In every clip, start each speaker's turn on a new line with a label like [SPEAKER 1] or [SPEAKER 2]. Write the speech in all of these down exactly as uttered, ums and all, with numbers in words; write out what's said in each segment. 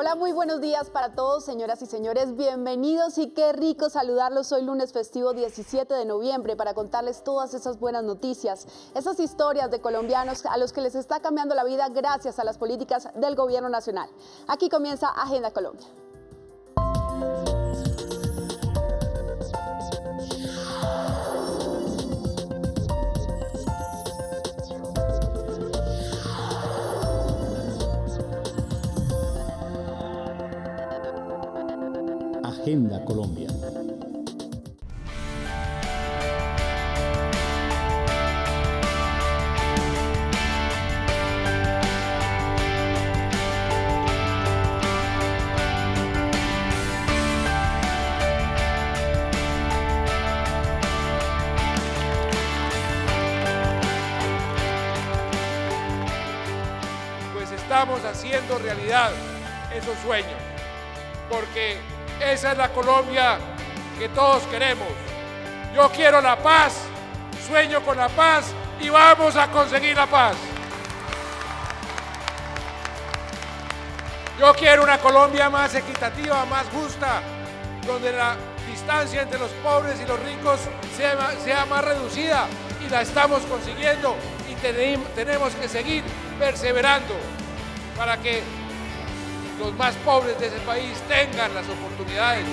[SPEAKER 1] Hola, muy buenos días para todos, señoras y señores, bienvenidos y qué rico saludarlos hoy lunes festivo diecisiete de noviembre para contarles todas esas buenas noticias, esas historias de colombianos a los que les está cambiando la vida gracias a las políticas del gobierno nacional. Aquí comienza Agenda Colombia.
[SPEAKER 2] Agenda Colombia.
[SPEAKER 3] Pues estamos haciendo realidad esos sueños, porque esa es la Colombia que todos queremos. Yo quiero la paz, sueño con la paz y vamos a conseguir la paz. Yo quiero una Colombia más equitativa, más justa, donde la distancia entre los pobres y los ricos sea, sea más reducida, y la estamos consiguiendo y tenemos que seguir perseverando para que los más pobres de ese país tengan las oportunidades.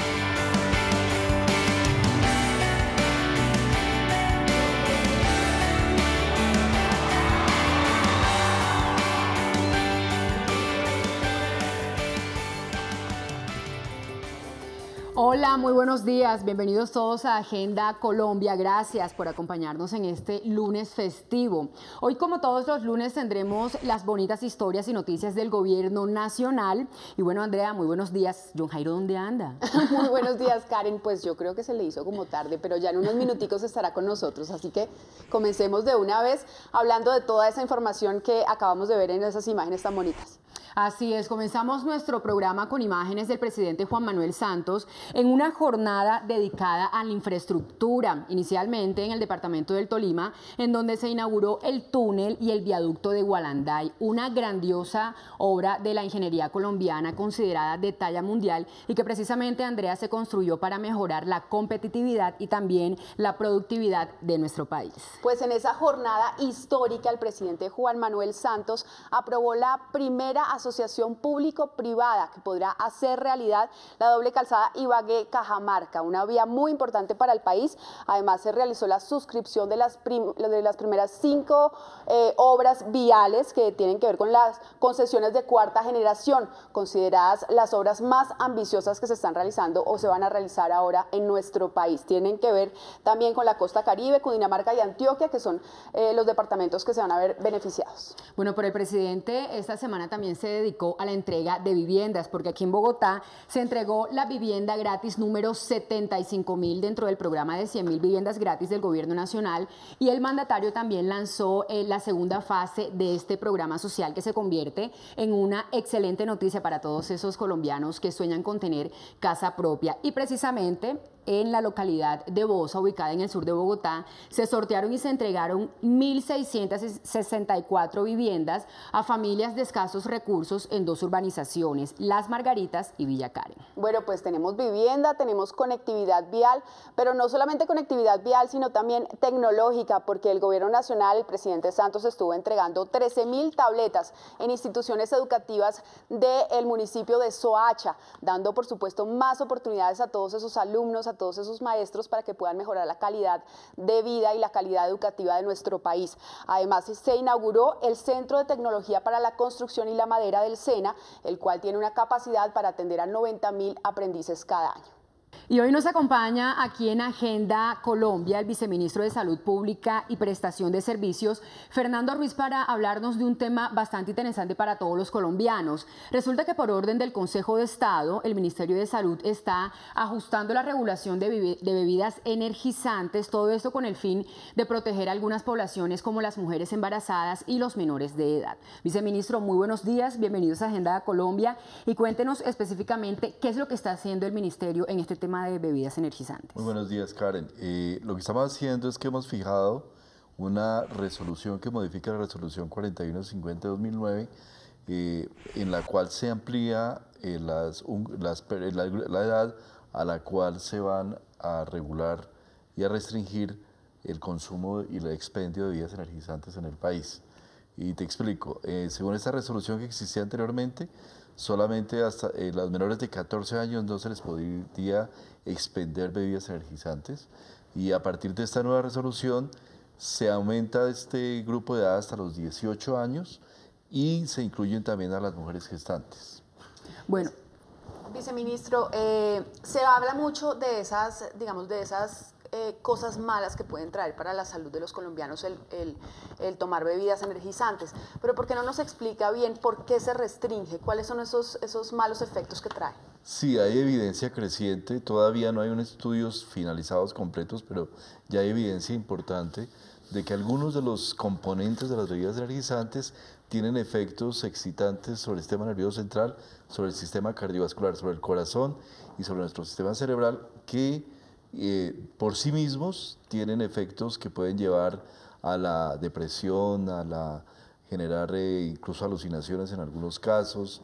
[SPEAKER 4] Hola, muy buenos días, bienvenidos todos a Agenda Colombia, gracias por acompañarnos en este lunes festivo. Hoy, como todos los lunes, tendremos las bonitas historias y noticias del gobierno nacional. Y bueno, Andrea, muy buenos días. John Jairo, ¿dónde anda?
[SPEAKER 1] Muy buenos días, Karen. Pues yo creo que se le hizo como tarde, pero ya en unos minuticos estará con nosotros, así que comencemos de una vez hablando de toda esa información que acabamos de ver en esas imágenes tan bonitas.
[SPEAKER 4] Así es, comenzamos nuestro programa con imágenes del presidente Juan Manuel Santos en una jornada dedicada a la infraestructura, inicialmente en el departamento del Tolima, en donde se inauguró el túnel y el viaducto de Gualanday, una grandiosa obra de la ingeniería colombiana considerada de talla mundial y que precisamente, Andrea, se construyó para mejorar la competitividad y también la productividad de nuestro país.
[SPEAKER 1] Pues en esa jornada histórica el presidente Juan Manuel Santos aprobó la primera asociación público-privada que podrá hacer realidad la doble calzada Ibagué-Cajamarca, una vía muy importante para el país. Además, se realizó la suscripción de las, prim de las primeras cinco eh, obras viales que tienen que ver con las concesiones de cuarta generación, consideradas las obras más ambiciosas que se están realizando o se van a realizar ahora en nuestro país. Tienen que ver también con la costa Caribe, Cundinamarca y Antioquia, que son eh, los departamentos que se van a ver beneficiados.
[SPEAKER 4] Bueno, pero el presidente esta semana también se dedicó a la entrega de viviendas, porque aquí en Bogotá se entregó la vivienda gratis número setenta y cinco mil dentro del programa de cien mil viviendas gratis del gobierno nacional, y el mandatario también lanzó eh, la segunda fase de este programa social, que se convierte en una excelente noticia para todos esos colombianos que sueñan con tener casa propia. Y precisamente en la localidad de Bosa, ubicada en el sur de Bogotá, se sortearon y se entregaron mil seiscientas sesenta y cuatro viviendas a familias de escasos recursos en dos urbanizaciones, Las Margaritas y Villa Karen.
[SPEAKER 1] Bueno, pues tenemos vivienda, tenemos conectividad vial, pero no solamente conectividad vial, sino también tecnológica, porque el gobierno nacional, el presidente Santos, estuvo entregando trece mil tabletas en instituciones educativas del municipio de Soacha, dando por supuesto más oportunidades a todos esos alumnos, a todos esos maestros, para que puedan mejorar la calidad de vida y la calidad educativa de nuestro país. Además, se inauguró el Centro de Tecnología para la Construcción y la Madera del SENA, el cual tiene una capacidad para atender a noventa mil aprendices cada año.
[SPEAKER 4] Y hoy nos acompaña aquí en Agenda Colombia el viceministro de Salud Pública y Prestación de Servicios, Fernando Ruiz, para hablarnos de un tema bastante interesante para todos los colombianos. Resulta que por orden del Consejo de Estado, el Ministerio de Salud está ajustando la regulación de, de bebidas energizantes, todo esto con el fin de proteger a algunas poblaciones como las mujeres embarazadas y los menores de edad. Viceministro, muy buenos días, bienvenidos a Agenda Colombia y cuéntenos específicamente qué es lo que está haciendo el Ministerio en este tema de bebidas energizantes.
[SPEAKER 5] Muy buenos días, Karen. Eh, lo que estamos haciendo es que hemos fijado una resolución que modifica la resolución cuarenta y uno cincuenta de dos mil nueve, eh, en la cual se amplía eh, las, un, las, la, la edad a la cual se van a regular y a restringir el consumo y el expendio de bebidas energizantes en el país. Y te explico, eh, según esta resolución que existía anteriormente, solamente hasta eh, los menores de catorce años no se les podía expender bebidas energizantes, y a partir de esta nueva resolución se aumenta este grupo de edad hasta los dieciocho años y se incluyen también a las mujeres gestantes.
[SPEAKER 4] Bueno,
[SPEAKER 1] viceministro, eh, se habla mucho de esas, digamos, de esas eh, cosas malas que pueden traer para la salud de los colombianos el, el, el tomar bebidas energizantes, pero ¿por qué no nos explica bien por qué se restringe? ¿Cuáles son esos, esos malos efectos que trae?
[SPEAKER 5] Sí, hay evidencia creciente, todavía no hay unos estudios finalizados completos, pero ya hay evidencia importante de que algunos de los componentes de las bebidas energizantes tienen efectos excitantes sobre el sistema nervioso central, sobre el sistema cardiovascular, sobre el corazón y sobre nuestro sistema cerebral, que eh, por sí mismos tienen efectos que pueden llevar a la depresión, a la generar eh, incluso alucinaciones en algunos casos,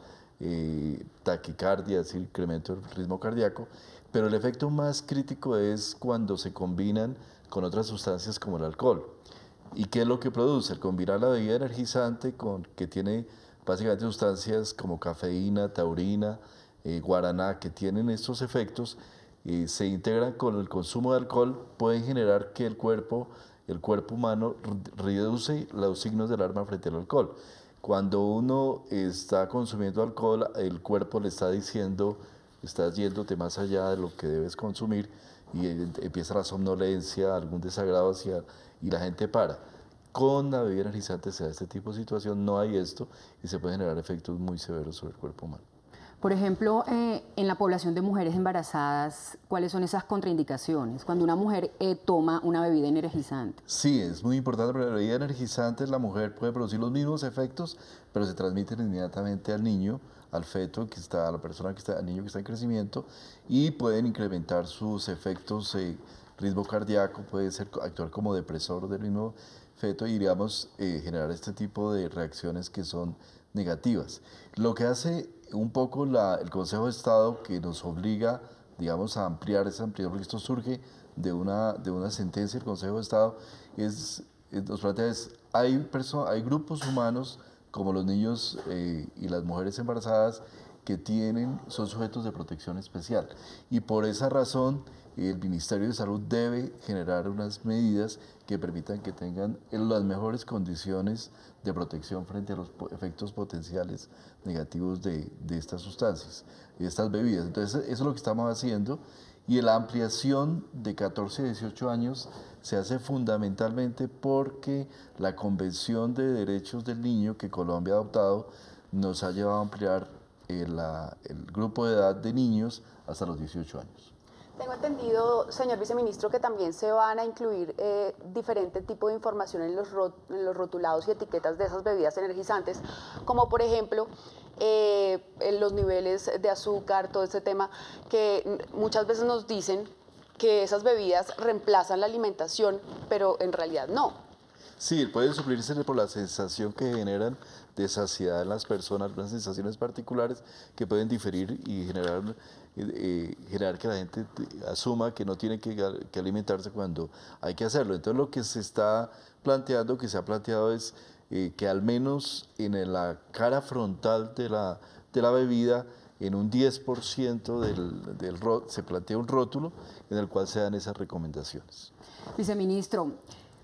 [SPEAKER 5] eh, taquicardia, es decir, incremento del ritmo cardíaco, pero el efecto más crítico es cuando se combinan con otras sustancias como el alcohol. ¿Y qué es lo que produce? El combinar la bebida energizante con, que tiene básicamente sustancias como cafeína, taurina, eh, guaraná, que tienen estos efectos, eh, se integran con el consumo de alcohol, pueden generar que el cuerpo, el cuerpo humano reduce los signos de alarma frente al alcohol. Cuando uno está consumiendo alcohol, el cuerpo le está diciendo, estás yéndote más allá de lo que debes consumir, y empieza la somnolencia, algún desagrado hacia, y la gente para. Con la bebida energizante se da este tipo de situación, no hay esto, y se pueden generar efectos muy severos sobre el cuerpo humano.
[SPEAKER 4] Por ejemplo, eh, en la población de mujeres embarazadas, ¿cuáles son esas contraindicaciones cuando una mujer eh, toma una bebida energizante?
[SPEAKER 5] Sí, es muy importante, porque la bebida energizante, la mujer puede producir los mismos efectos, pero se transmiten inmediatamente al niño, al feto, que está, a la persona que está, al niño que está en crecimiento, y pueden incrementar sus efectos, eh, ritmo cardíaco, puede ser, actuar como depresor del mismo feto y, digamos, eh, generar este tipo de reacciones que son negativas. Lo que hace un poco la, el Consejo de Estado, que nos obliga, digamos, a ampliar esa ampliación, porque esto surge de una, de una sentencia del Consejo de Estado, es, es, nos plantea es, hay, perso hay grupos humanos como los niños eh, y las mujeres embarazadas que tienen, son sujetos de protección especial, y por esa razón el Ministerio de Salud debe generar unas medidas que permitan que tengan las mejores condiciones de protección frente a los efectos potenciales negativos de, de estas sustancias, de estas bebidas. Entonces, eso es lo que estamos haciendo, y la ampliación de catorce a dieciocho años se hace fundamentalmente porque la Convención de Derechos del Niño que Colombia ha adoptado nos ha llevado a ampliar el, la, el grupo de edad de niños hasta los dieciocho años.
[SPEAKER 1] Tengo entendido, señor viceministro, que también se van a incluir eh, diferente tipo de información en los, rot en los rotulados y etiquetas de esas bebidas energizantes, como por ejemplo eh, en los niveles de azúcar, todo este tema, que muchas veces nos dicen que esas bebidas reemplazan la alimentación, pero en realidad no.
[SPEAKER 5] Sí, pueden suplirse por la sensación que generan de saciedad en las personas, unas sensaciones particulares que pueden diferir y generar, eh, generar que la gente asuma que no tiene que, que alimentarse cuando hay que hacerlo. Entonces, lo que se está planteando, que se ha planteado es eh, que al menos en la cara frontal de la, de la bebida, en un diez por ciento del, del rótulo, se plantea un rótulo en el cual se dan esas recomendaciones.
[SPEAKER 4] Viceministro,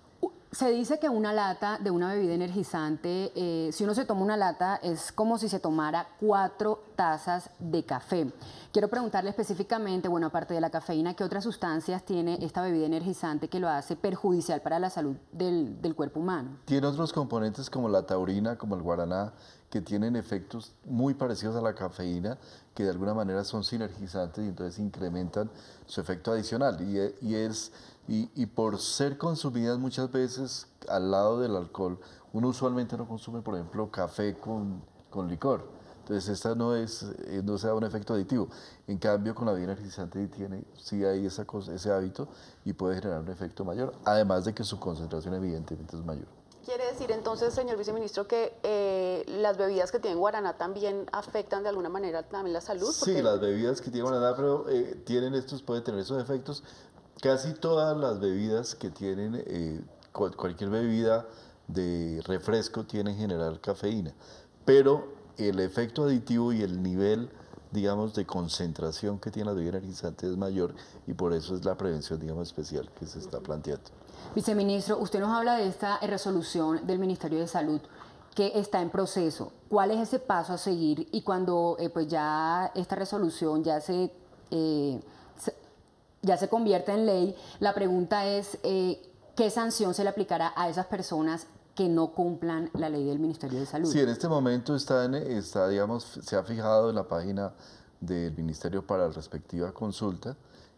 [SPEAKER 4] se dice que una lata de una bebida energizante, eh, si uno se toma una lata, es como si se tomara cuatro tazas de café. Quiero preguntarle específicamente, bueno, aparte de la cafeína, ¿qué otras sustancias tiene esta bebida energizante que lo hace perjudicial para la salud del, del cuerpo humano?
[SPEAKER 5] Tiene otros componentes como la taurina, como el guaraná, que tienen efectos muy parecidos a la cafeína, que de alguna manera son sinergizantes y entonces incrementan su efecto adicional. Y, y, es, y, y por ser consumidas muchas veces al lado del alcohol, uno usualmente no consume, por ejemplo, café con, con licor. Entonces, esta no, es, no se da un efecto aditivo. En cambio, con la bebida energizante tiene, sí hay esa cosa, ese hábito y puede generar un efecto mayor, además de que su concentración evidentemente es mayor.
[SPEAKER 1] ¿Quiere decir entonces, señor viceministro, que eh, las bebidas que tienen guaraná también afectan de alguna manera también la salud?
[SPEAKER 5] Sí,
[SPEAKER 1] Porque...
[SPEAKER 5] las bebidas que tienen guaraná, pero eh, tienen estos, pueden tener esos efectos. Casi todas las bebidas que tienen, eh, cual, cualquier bebida de refresco tiene en general cafeína, pero el efecto aditivo y el nivel, digamos, de concentración que tiene la bebida energizante es mayor y por eso es la prevención, digamos, especial que se está planteando.
[SPEAKER 4] Viceministro, usted nos habla de esta resolución del Ministerio de Salud que está en proceso. ¿Cuál es ese paso a seguir? Y cuando eh, pues ya esta resolución ya se, eh, se, ya se convierta en ley, la pregunta es eh, ¿qué sanción se le aplicará a esas personas que no cumplan la ley del Ministerio de Salud?
[SPEAKER 5] Sí, en este momento está, en, está digamos, se ha fijado en la página del Ministerio para la respectiva consulta.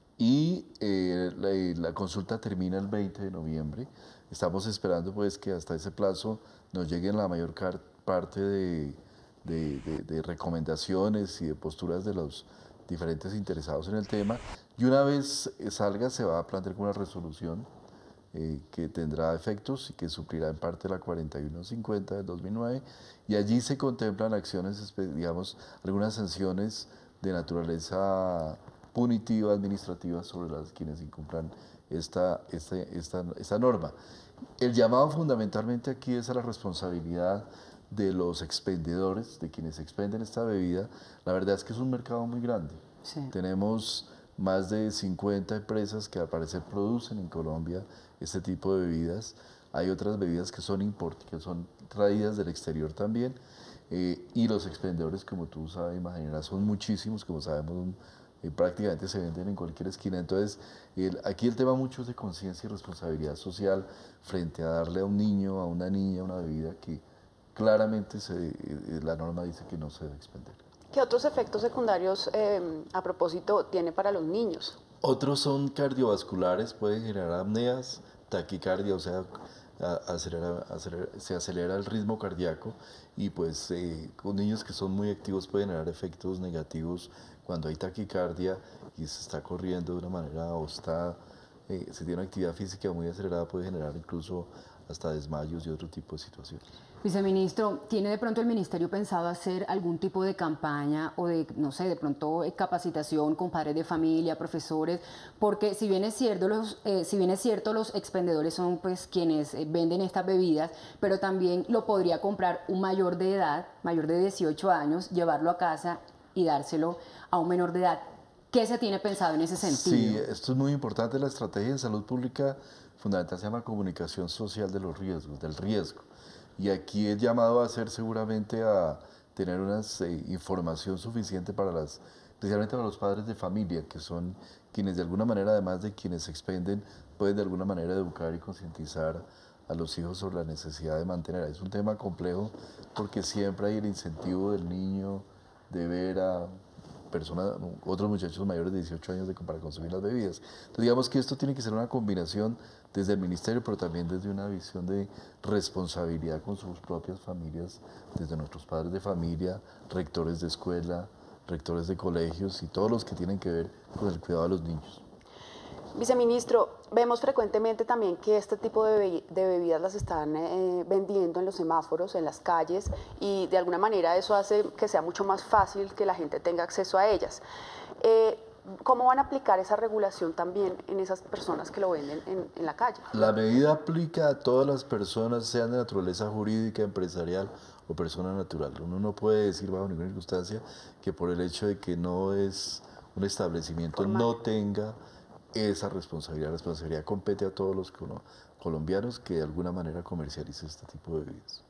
[SPEAKER 5] Y eh, la, la consulta termina el veinte de noviembre. Estamos esperando pues que hasta ese plazo nos lleguen la mayor parte de, de, de, de recomendaciones y de posturas de los diferentes interesados en el tema. Y una vez salga se va a plantear con una resolución eh, que tendrá efectos y que suplirá en parte la cuarenta y uno cincuenta del dos mil nueve. Y allí se contemplan acciones, digamos, algunas sanciones de naturaleza punitiva, administrativa sobre las quienes incumplan esta, esta, esta, esta norma. El llamado fundamentalmente aquí es a la responsabilidad de los expendedores, de quienes expenden esta bebida. La verdad es que es un mercado muy grande. Sí. Tenemos más de cincuenta empresas que al parecer producen en Colombia este tipo de bebidas. Hay otras bebidas que son import, que son traídas del exterior también. Eh, y los expendedores, como tú sabes, imaginarás, son muchísimos, como sabemos, un, eh, prácticamente se venden en cualquier esquina. Entonces, el, aquí el tema mucho es de conciencia y responsabilidad social frente a darle a un niño, a una niña, una bebida que claramente se, eh, la norma dice que no se debe expender.
[SPEAKER 1] ¿Qué otros efectos secundarios, eh, a propósito, tiene para los niños?
[SPEAKER 5] Otros son cardiovasculares, pueden generar apneas, taquicardia, o sea, acelera, acelera, se acelera el ritmo cardíaco y pues eh, con niños que son muy activos pueden generar efectos negativos cuando hay taquicardia y se está corriendo de una manera o está, eh, se tiene una actividad física muy acelerada, puede generar incluso hasta desmayos y otro tipo de situaciones.
[SPEAKER 4] Viceministro, ¿tiene de pronto el Ministerio pensado hacer algún tipo de campaña o de, no sé, de pronto capacitación con padres de familia, profesores? Porque si bien es cierto, los, eh, si bien es cierto, los expendedores son pues quienes eh, venden estas bebidas, pero también lo podría comprar un mayor de edad, mayor de dieciocho años, llevarlo a casa y dárselo a un menor de edad. ¿Qué se tiene pensado en ese sentido?
[SPEAKER 5] Sí, esto es muy importante. La estrategia en salud pública fundamental se llama comunicación social de los riesgos, del riesgo. Y aquí el llamado va a ser seguramente a tener una eh, información suficiente para las, especialmente para los padres de familia, que son quienes de alguna manera, además de quienes expenden, pueden de alguna manera educar y concientizar a los hijos sobre la necesidad de mantener. Es un tema complejo porque siempre hay el incentivo del niño de ver a personas, otros muchachos mayores de dieciocho años de, para consumir las bebidas. Entonces digamos que esto tiene que ser una combinación desde el Ministerio, pero también desde una visión de responsabilidad con sus propias familias, desde nuestros padres de familia, rectores de escuela, rectores de colegios y todos los que tienen que ver con el cuidado de los niños.
[SPEAKER 1] Viceministro, vemos frecuentemente también que este tipo de, be de bebidas las están eh, vendiendo en los semáforos, en las calles, y de alguna manera eso hace que sea mucho más fácil que la gente tenga acceso a ellas. Eh, ¿Cómo van a aplicar esa regulación también en esas personas que lo venden en, en la calle?
[SPEAKER 5] La medida aplica a todas las personas, sean de naturaleza jurídica, empresarial o persona natural. Uno no puede decir bajo ninguna circunstancia que por el hecho de que no es un establecimiento formal no tenga esa responsabilidad. La responsabilidad compete a todos los colombianos que de alguna manera comercialicen este tipo de bebidas.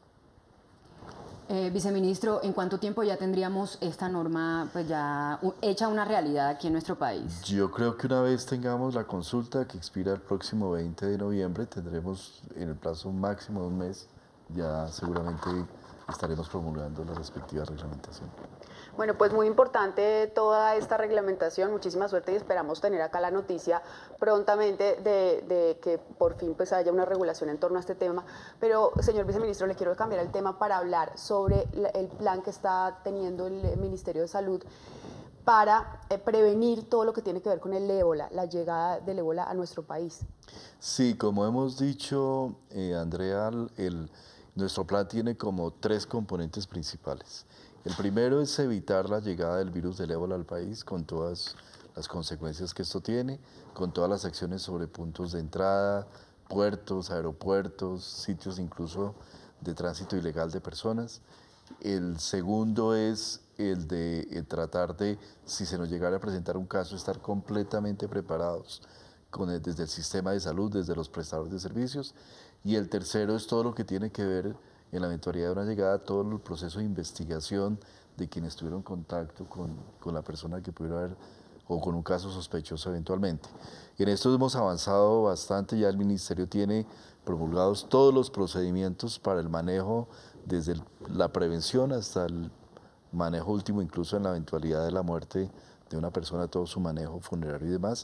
[SPEAKER 4] Eh, viceministro, ¿en cuánto tiempo ya tendríamos esta norma pues ya hecha una realidad aquí en nuestro país?
[SPEAKER 5] Yo creo que una vez tengamos la consulta que expira el próximo veinte de noviembre, tendremos en el plazo máximo de un mes, ya seguramente estaremos promulgando la respectiva reglamentación.
[SPEAKER 1] Bueno, pues muy importante toda esta reglamentación, muchísima suerte y esperamos tener acá la noticia prontamente de, de que por fin pues haya una regulación en torno a este tema. Pero, señor viceministro, le quiero cambiar el tema para hablar sobre el plan que está teniendo el Ministerio de Salud para eh, prevenir todo lo que tiene que ver con el ébola, la llegada del ébola a nuestro país?
[SPEAKER 5] Sí, como hemos dicho, eh, Andrea, el, nuestro plan tiene como tres componentes principales. El primero es evitar la llegada del virus del ébola al país con todas las consecuencias que esto tiene, con todas las acciones sobre puntos de entrada, puertos, aeropuertos, sitios incluso de tránsito ilegal de personas. El segundo es el de el tratar de, si se nos llegara a presentar un caso, estar completamente preparados con el, desde el sistema de salud, desde los prestadores de servicios. Y el tercero es todo lo que tiene que ver, en la eventualidad de una llegada, todo el proceso de investigación de quienes tuvieron contacto con, con la persona que pudiera haber, o con un caso sospechoso eventualmente. En esto hemos avanzado bastante, ya el Ministerio tiene promulgados todos los procedimientos para el manejo, desde el, la prevención hasta el manejo último, incluso en la eventualidad de la muerte de una persona, todo su manejo funerario y demás.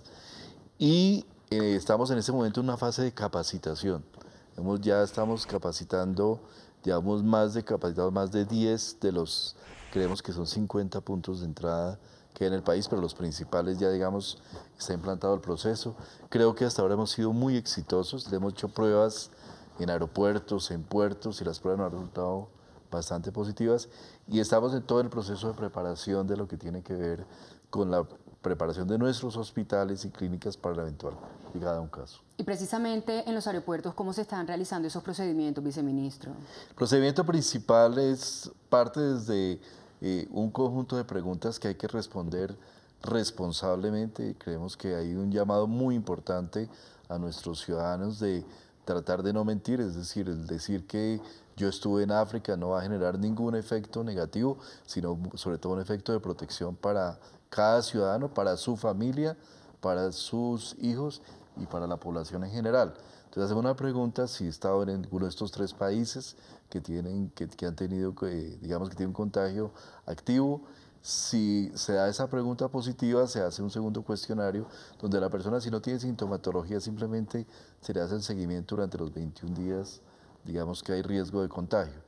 [SPEAKER 5] Y eh, estamos en este momento en una fase de capacitación. Hemos, ya estamos capacitando, llevamos más de capacitados más de diez de los, creemos que son cincuenta puntos de entrada que hay en el país, pero los principales ya, digamos, está implantado el proceso. Creo que hasta ahora hemos sido muy exitosos, le hemos hecho pruebas en aeropuertos, en puertos, y las pruebas nos han resultado bastante positivas, y estamos en todo el proceso de preparación de lo que tiene que ver con la preparación de nuestros hospitales y clínicas para la eventual llegada a un caso.
[SPEAKER 4] Y precisamente en los aeropuertos, ¿cómo se están realizando esos procedimientos, viceministro?
[SPEAKER 5] El procedimiento principal es parte desde eh, un conjunto de preguntas que hay que responder responsablemente. Creemos que hay un llamado muy importante a nuestros ciudadanos de tratar de no mentir, es decir, el decir que yo estuve en África no va a generar ningún efecto negativo, sino sobre todo un efecto de protección para cada ciudadano, para su familia, para sus hijos y para la población en general. Entonces hacemos una pregunta si he estado en alguno de estos tres países que, tienen, que, que han tenido, eh, digamos que tienen un contagio activo. Si se da esa pregunta positiva, se hace un segundo cuestionario donde la persona, si no tiene sintomatología, simplemente se le hace el seguimiento durante los veintiún días, digamos que hay riesgo de contagio.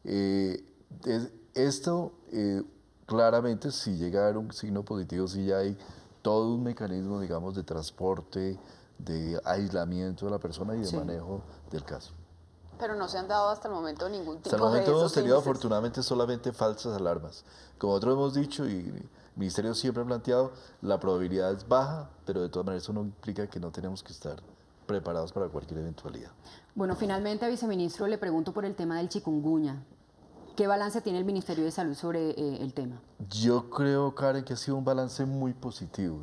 [SPEAKER 5] Eh, es, esto, eh, claramente, si llega a haber un signo positivo, si ya hay todo un mecanismo, digamos, de transporte, de aislamiento de la persona y de sí. manejo del caso.
[SPEAKER 1] Pero no se han dado hasta el momento ningún tipo de...
[SPEAKER 5] Hasta el momento
[SPEAKER 1] de
[SPEAKER 5] hemos tenido
[SPEAKER 1] índices.
[SPEAKER 5] Afortunadamente solamente falsas alarmas. Como nosotros hemos dicho y el Ministerio siempre ha planteado, la probabilidad es baja, pero de todas maneras eso no implica que no tenemos que estar preparados para cualquier eventualidad.
[SPEAKER 4] Bueno, finalmente, viceministro, le pregunto por el tema del chikungunya. ¿Qué balance tiene el Ministerio de Salud sobre eh, el tema?
[SPEAKER 5] Yo creo, Karen, que ha sido un balance muy positivo.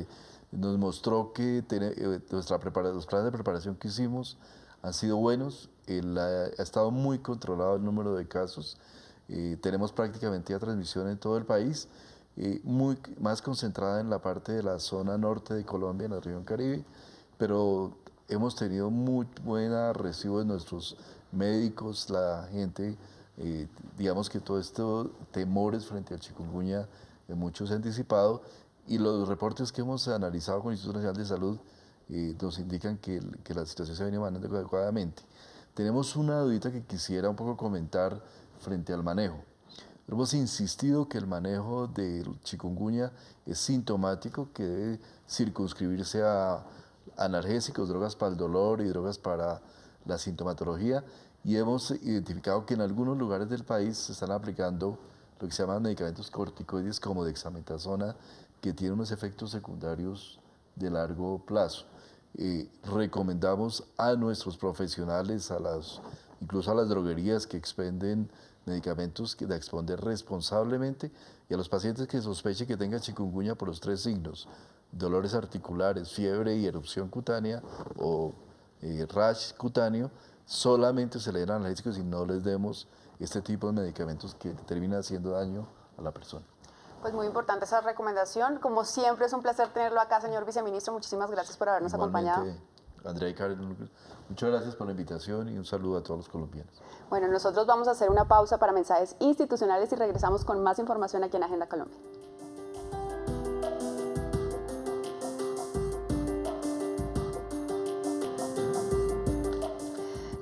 [SPEAKER 5] Nos mostró que tiene, nuestra prepara, los planes de preparación que hicimos han sido buenos. El, ha, ha estado muy controlado el número de casos. Eh, tenemos prácticamente ya transmisión en todo el país, eh, muy, más concentrada en la parte de la zona norte de Colombia, en la región Caribe, pero hemos tenido muy buena recibo de nuestros médicos, la gente, eh, digamos que todos estos temores frente al chikungunya, eh, muchos se han disipado, y los reportes que hemos analizado con el Instituto Nacional de Salud eh, nos indican que, que la situación se viene manejando adecuadamente. Tenemos una dudita que quisiera un poco comentar frente al manejo. Hemos insistido que el manejo del chikungunya es sintomático, que debe circunscribirse a analgésicos, drogas para el dolor y drogas para la sintomatología, y hemos identificado que en algunos lugares del país se están aplicando lo que se llaman medicamentos corticoides como dexametasona, que tienen unos efectos secundarios de largo plazo. Eh, recomendamos a nuestros profesionales, a las, incluso a las droguerías que expenden medicamentos, que de expender responsablemente, y a los pacientes que sospechen que tengan chikungunya por los tres signos: dolores articulares, fiebre y erupción cutánea o eh, rash cutáneo, solamente se le den analgésicos y no les demos este tipo de medicamentos que terminan haciendo daño a la persona.
[SPEAKER 1] Pues muy importante esa recomendación. Como siempre es un placer tenerlo acá, señor viceministro. Muchísimas gracias por habernos
[SPEAKER 5] Igualmente,
[SPEAKER 1] acompañado.
[SPEAKER 5] Andrea y Karen, muchas gracias por la invitación y un saludo a todos los colombianos.
[SPEAKER 1] Bueno, nosotros vamos a hacer una pausa para mensajes institucionales y regresamos con más información aquí en Agenda Colombia.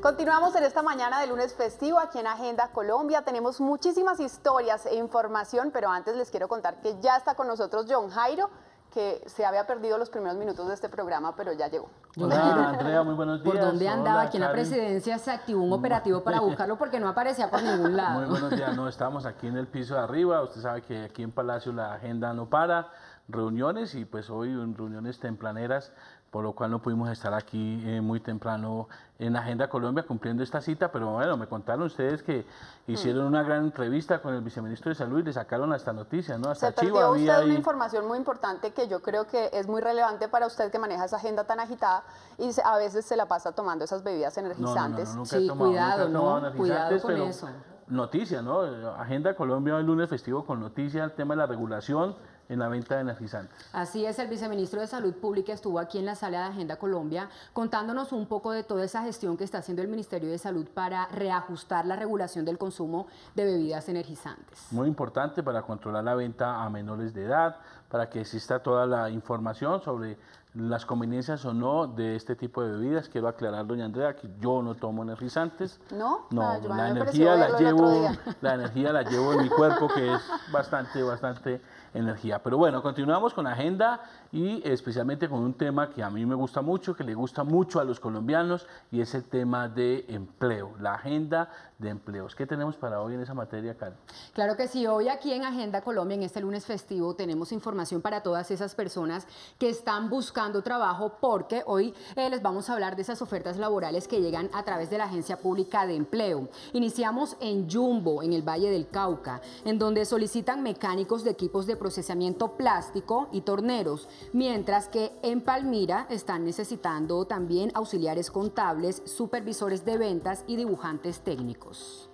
[SPEAKER 1] Continuamos en esta mañana de lunes festivo aquí en Agenda Colombia. Tenemos muchísimas historias e información, pero antes les quiero contar que ya está con nosotros John Jairo, que se había perdido los primeros minutos de este programa, pero ya llegó.
[SPEAKER 6] Hola, Andrea, muy buenos días.
[SPEAKER 4] ¿Por dónde andaba?
[SPEAKER 6] Hola,
[SPEAKER 4] Aquí en la
[SPEAKER 6] Karen.
[SPEAKER 4] presidencia se activó un operativo para buscarlo porque no aparecía por ningún lado.
[SPEAKER 6] Muy buenos días, no, estamos aquí en el piso de arriba. Usted sabe que aquí en Palacio la agenda no para, reuniones y pues hoy en reuniones tempraneras, por lo cual no pudimos estar aquí eh, muy temprano en Agenda Colombia cumpliendo esta cita, pero bueno, me contaron ustedes que hicieron una gran entrevista con el viceministro de Salud y le sacaron esta noticia, ¿no? Hasta
[SPEAKER 1] Se perdió
[SPEAKER 6] Chivo
[SPEAKER 1] usted
[SPEAKER 6] había
[SPEAKER 1] una
[SPEAKER 6] ahí.
[SPEAKER 1] información muy importante que yo creo que es muy relevante para usted que maneja esa agenda tan agitada y se- a veces se la pasa tomando esas bebidas
[SPEAKER 6] No, no, no,
[SPEAKER 1] energizantes.
[SPEAKER 6] no, nunca he
[SPEAKER 4] Sí,
[SPEAKER 6] tomado,
[SPEAKER 4] cuidado,
[SPEAKER 6] nunca he
[SPEAKER 4] ¿no?
[SPEAKER 6] tomado energizantes,
[SPEAKER 4] Cuidado con
[SPEAKER 6] pero
[SPEAKER 4] eso.
[SPEAKER 6] Noticia, ¿no? Agenda Colombia hoy lunes festivo con noticia, el tema de la regulación en la venta de energizantes.
[SPEAKER 4] Así es, el viceministro de Salud Pública estuvo aquí en la sala de Agenda Colombia contándonos un poco de toda esa gestión que está haciendo el Ministerio de Salud para reajustar la regulación del consumo de bebidas energizantes.
[SPEAKER 6] Muy importante para controlar la venta a menores de edad, para que exista toda la información sobre las conveniencias o no de este tipo de bebidas. Quiero aclarar, doña Andrea, que yo no tomo energizantes.
[SPEAKER 1] ¿No?
[SPEAKER 6] No,
[SPEAKER 1] Ah, yo- a mí
[SPEAKER 6] la
[SPEAKER 1] me pareció
[SPEAKER 6] energía la
[SPEAKER 1] verlo el otro
[SPEAKER 6] llevo,
[SPEAKER 1] día.
[SPEAKER 6] la energía la llevo en mi cuerpo, que es bastante, bastante energía. Pero bueno, continuamos con la agenda y especialmente con un tema que a mí me gusta mucho, que le gusta mucho a los colombianos, y es el tema de empleo, la agenda de empleos. ¿Qué tenemos para hoy en esa materia, Karen?
[SPEAKER 4] Claro que sí, hoy aquí en Agenda Colombia, en este lunes festivo, tenemos información para todas esas personas que están buscando trabajo, porque hoy eh, les vamos a hablar de esas ofertas laborales que llegan a través de la Agencia Pública de Empleo. Iniciamos en Jumbo, en el Valle del Cauca, en donde solicitan mecánicos de equipos de procesamiento plástico y torneros, mientras que en Palmira están necesitando también auxiliares contables, supervisores de ventas y dibujantes técnicos.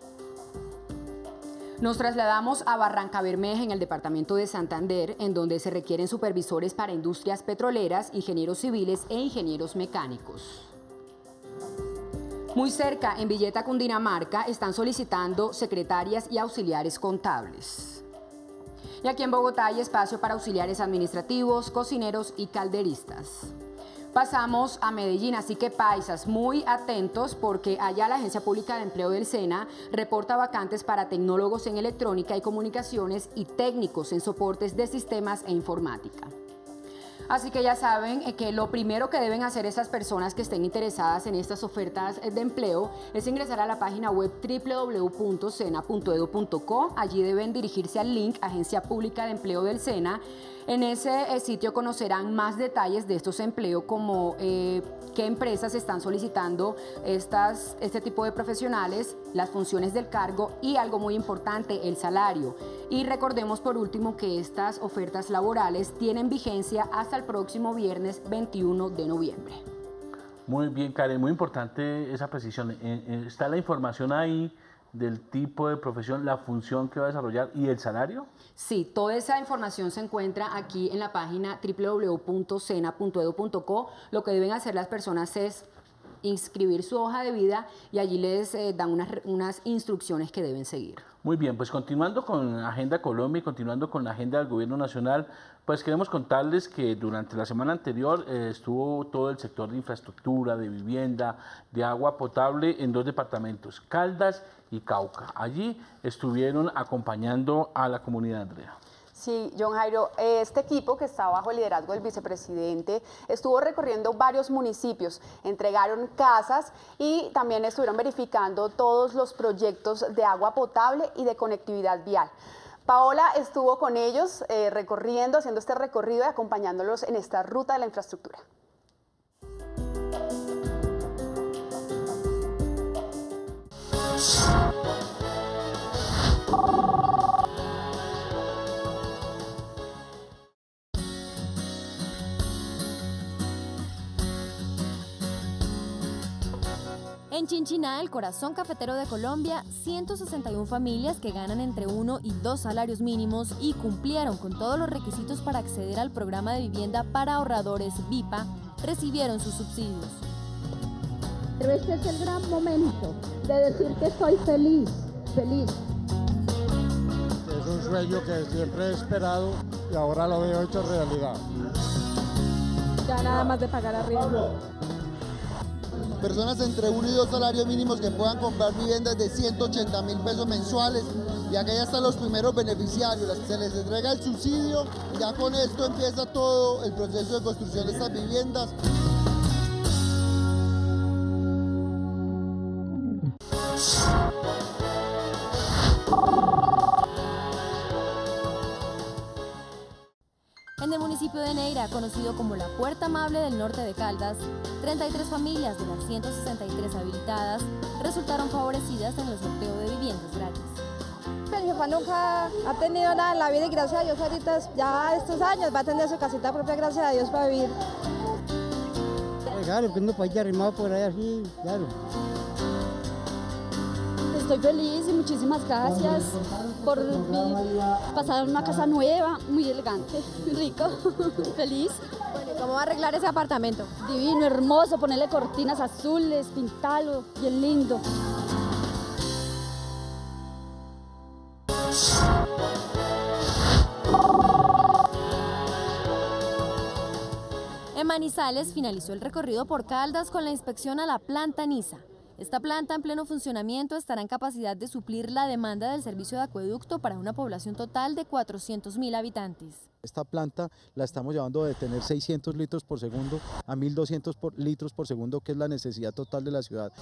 [SPEAKER 4] Nos trasladamos a Barranca Bermeja, en el departamento de Santander, en donde se requieren supervisores para industrias petroleras, ingenieros civiles e ingenieros mecánicos. Muy cerca, en Villeta, Cundinamarca, están solicitando secretarias y auxiliares contables. Y aquí en Bogotá hay espacio para auxiliares administrativos, cocineros y calderistas. Pasamos a Medellín, así que paisas, muy atentos porque allá la Agencia Pública de Empleo del SENA reporta vacantes para tecnólogos en electrónica y comunicaciones y técnicos en soportes de sistemas e informática. Así que ya saben eh, que lo primero que deben hacer esas personas que estén interesadas en estas ofertas de empleo es ingresar a la página web w w w punto sena punto edu punto co. Allí deben dirigirse al link Agencia Pública de Empleo del SENA. En ese eh, sitio conocerán más detalles de estos empleos, como eh, qué empresas están solicitando estas, este tipo de profesionales, las funciones del cargo y, algo muy importante, el salario. Y recordemos por último que estas ofertas laborales tienen vigencia hasta el próximo viernes veintiuno de noviembre.
[SPEAKER 6] Muy bien, Karen, muy importante esa precisión. Eh, eh, ¿Está la información ahí del tipo de profesión, la función que va a desarrollar y el salario?
[SPEAKER 4] Sí, toda esa información se encuentra aquí en la página w w w punto sena punto edu punto co. Lo que deben hacer las personas es inscribir su hoja de vida y allí les eh, dan unas, unas instrucciones que deben seguir.
[SPEAKER 6] Muy bien, pues continuando con Agenda Colombia y continuando con la agenda del Gobierno Nacional, pues queremos contarles que durante la semana anterior eh, estuvo todo el sector de infraestructura, de vivienda, de agua potable en dos departamentos, Caldas y Cauca. Allí estuvieron acompañando a la comunidad, Andrea.
[SPEAKER 1] Sí, John Jairo, este equipo que está bajo el liderazgo del vicepresidente estuvo recorriendo varios municipios, entregaron casas y también estuvieron verificando todos los proyectos de agua potable y de conectividad vial. Paola estuvo con ellos eh, recorriendo, haciendo este recorrido y acompañándolos en esta ruta de la infraestructura.
[SPEAKER 7] En Chinchiná, el corazón cafetero de Colombia, ciento sesenta y una familias que ganan entre uno y dos salarios mínimos y cumplieron con todos los requisitos para acceder al programa de vivienda para ahorradores VIPA, recibieron sus subsidios.
[SPEAKER 8] Pero este es el gran momento de decir que estoy feliz, feliz.
[SPEAKER 9] Es un sueño que siempre he esperado y ahora lo veo hecho realidad.
[SPEAKER 8] Ya nada más de pagar arriendo.
[SPEAKER 10] personas entre uno y dos salarios mínimos que puedan comprar viviendas de ciento ochenta mil pesos mensuales, y acá ya están los primeros beneficiarios, las que se les entrega el subsidio, y ya con esto empieza todo el proceso de construcción de estas viviendas.
[SPEAKER 7] En el municipio de Neira, conocido como la Puerta Amable del norte de Caldas, treinta y tres familias de las ciento sesenta y tres habilitadas resultaron favorecidas en el sorteo de viviendas gratis.
[SPEAKER 8] Mi papá nunca ha tenido nada en la vida y gracias a Dios ahorita ya estos años va a tener su casita propia, gracias a Dios, para vivir.
[SPEAKER 9] Claro, que no puede ir arrimado por ahí así, claro.
[SPEAKER 11] Estoy feliz y muchísimas gracias por mi, pasar una casa nueva, muy elegante, rico, feliz.
[SPEAKER 7] Bueno, ¿cómo va a arreglar ese apartamento?
[SPEAKER 11] Divino, hermoso, ponerle cortinas azules, pintarlo, bien lindo.
[SPEAKER 7] En Manizales finalizó el recorrido por Caldas con la inspección a la planta Niza. Esta planta en pleno funcionamiento estará en capacidad de suplir la demanda del servicio de acueducto para una población total de cuatrocientos mil habitantes.
[SPEAKER 12] Esta planta la estamos llevando de tener seiscientos litros por segundo a mil doscientos por, litros por segundo, que es la necesidad total de la ciudad.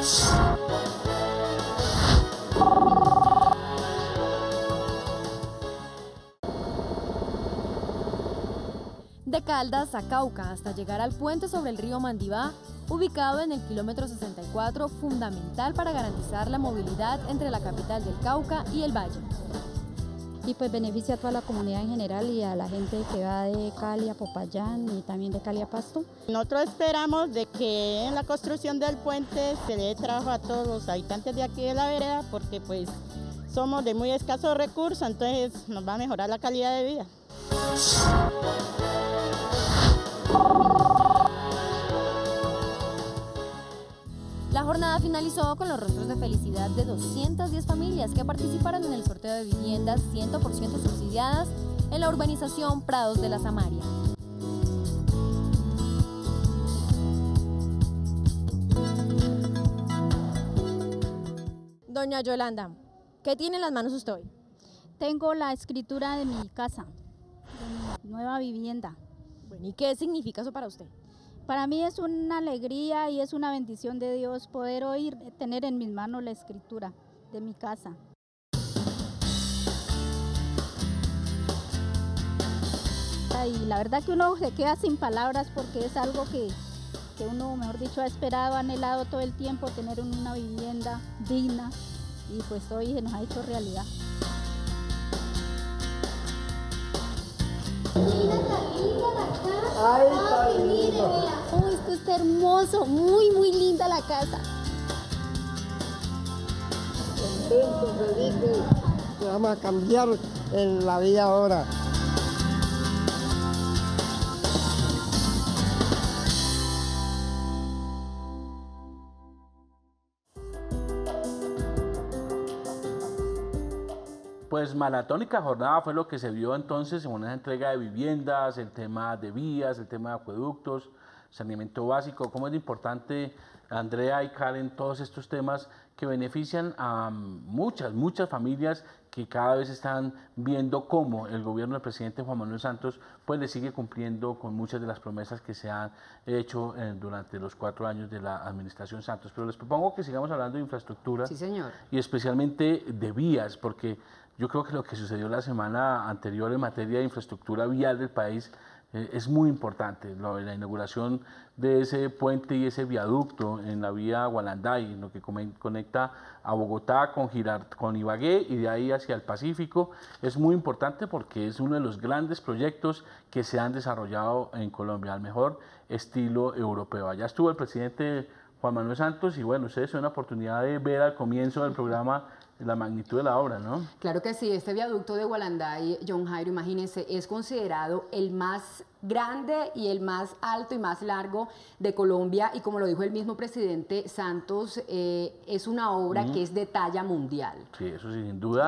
[SPEAKER 7] De Caldas a Cauca hasta llegar al puente sobre el río Mandibá, ubicado en el kilómetro sesenta y cuatro, fundamental para garantizar la movilidad entre la capital del Cauca y el Valle.
[SPEAKER 11] Y pues beneficia a toda la comunidad en general y a la gente que va de Cali a Popayán y también de Cali a Pasto.
[SPEAKER 13] Nosotros esperamos de que en la construcción del puente se dé trabajo a todos los habitantes de aquí de la vereda, porque pues somos de muy escasos recursos, entonces nos va a mejorar la calidad de vida.
[SPEAKER 7] La jornada finalizó con los rostros de felicidad de doscientas diez familias que participaron en el sorteo de viviendas cien por ciento subsidiadas en la urbanización Prados de la Samaria. Doña Yolanda, ¿qué tiene en las manos usted hoy?
[SPEAKER 11] Tengo la escritura de mi casa, de mi nueva vivienda.
[SPEAKER 7] Bueno, ¿y qué significa eso para usted?
[SPEAKER 11] Para mí es una alegría y es una bendición de Dios poder hoy tener en mis manos la escritura de mi casa. Y la verdad que uno se queda sin palabras porque es algo que, que uno, mejor dicho, ha esperado, ha anhelado todo el tiempo, tener una vivienda digna, y pues hoy se nos ha hecho realidad.
[SPEAKER 8] Ay, Ay mire, vea.
[SPEAKER 11] Oh, esto está hermoso, muy, muy linda la casa.
[SPEAKER 9] Contento, feliz, vamos a cambiar en la vida ahora.
[SPEAKER 6] Pues maratónica jornada fue lo que se vio entonces en una entrega de viviendas, el tema de vías, el tema de acueductos, saneamiento básico. Cómo es importante, Andrea y Karen, todos estos temas que benefician a muchas, muchas familias que cada vez están viendo cómo el gobierno del presidente Juan Manuel Santos pues le sigue cumpliendo con muchas de las promesas que se han hecho eh, durante los cuatro años de la administración Santos. Pero les propongo que sigamos hablando de infraestructura.
[SPEAKER 4] Sí, señor. Y
[SPEAKER 6] especialmente de vías, porque yo creo que lo que sucedió la semana anterior en materia de infraestructura vial del país eh, es muy importante. Lo, la inauguración de ese puente y ese viaducto en la vía Gualanday, lo que conecta a Bogotá con, Girard, con Ibagué y de ahí hacia el Pacífico, es muy importante porque es uno de los grandes proyectos que se han desarrollado en Colombia, al mejor estilo europeo. Allá estuvo el presidente Juan Manuel Santos y bueno, ustedes tienen una oportunidad de ver al comienzo del programa la magnitud de la obra, ¿no?
[SPEAKER 4] Claro que sí, este viaducto de Gualanday, John Jairo, imagínense, es considerado el más grande y el más alto y más largo de Colombia, y como lo dijo el mismo presidente Santos, eh, es una obra uh-huh. que es de talla mundial.
[SPEAKER 6] Sí, eso sí, sin duda,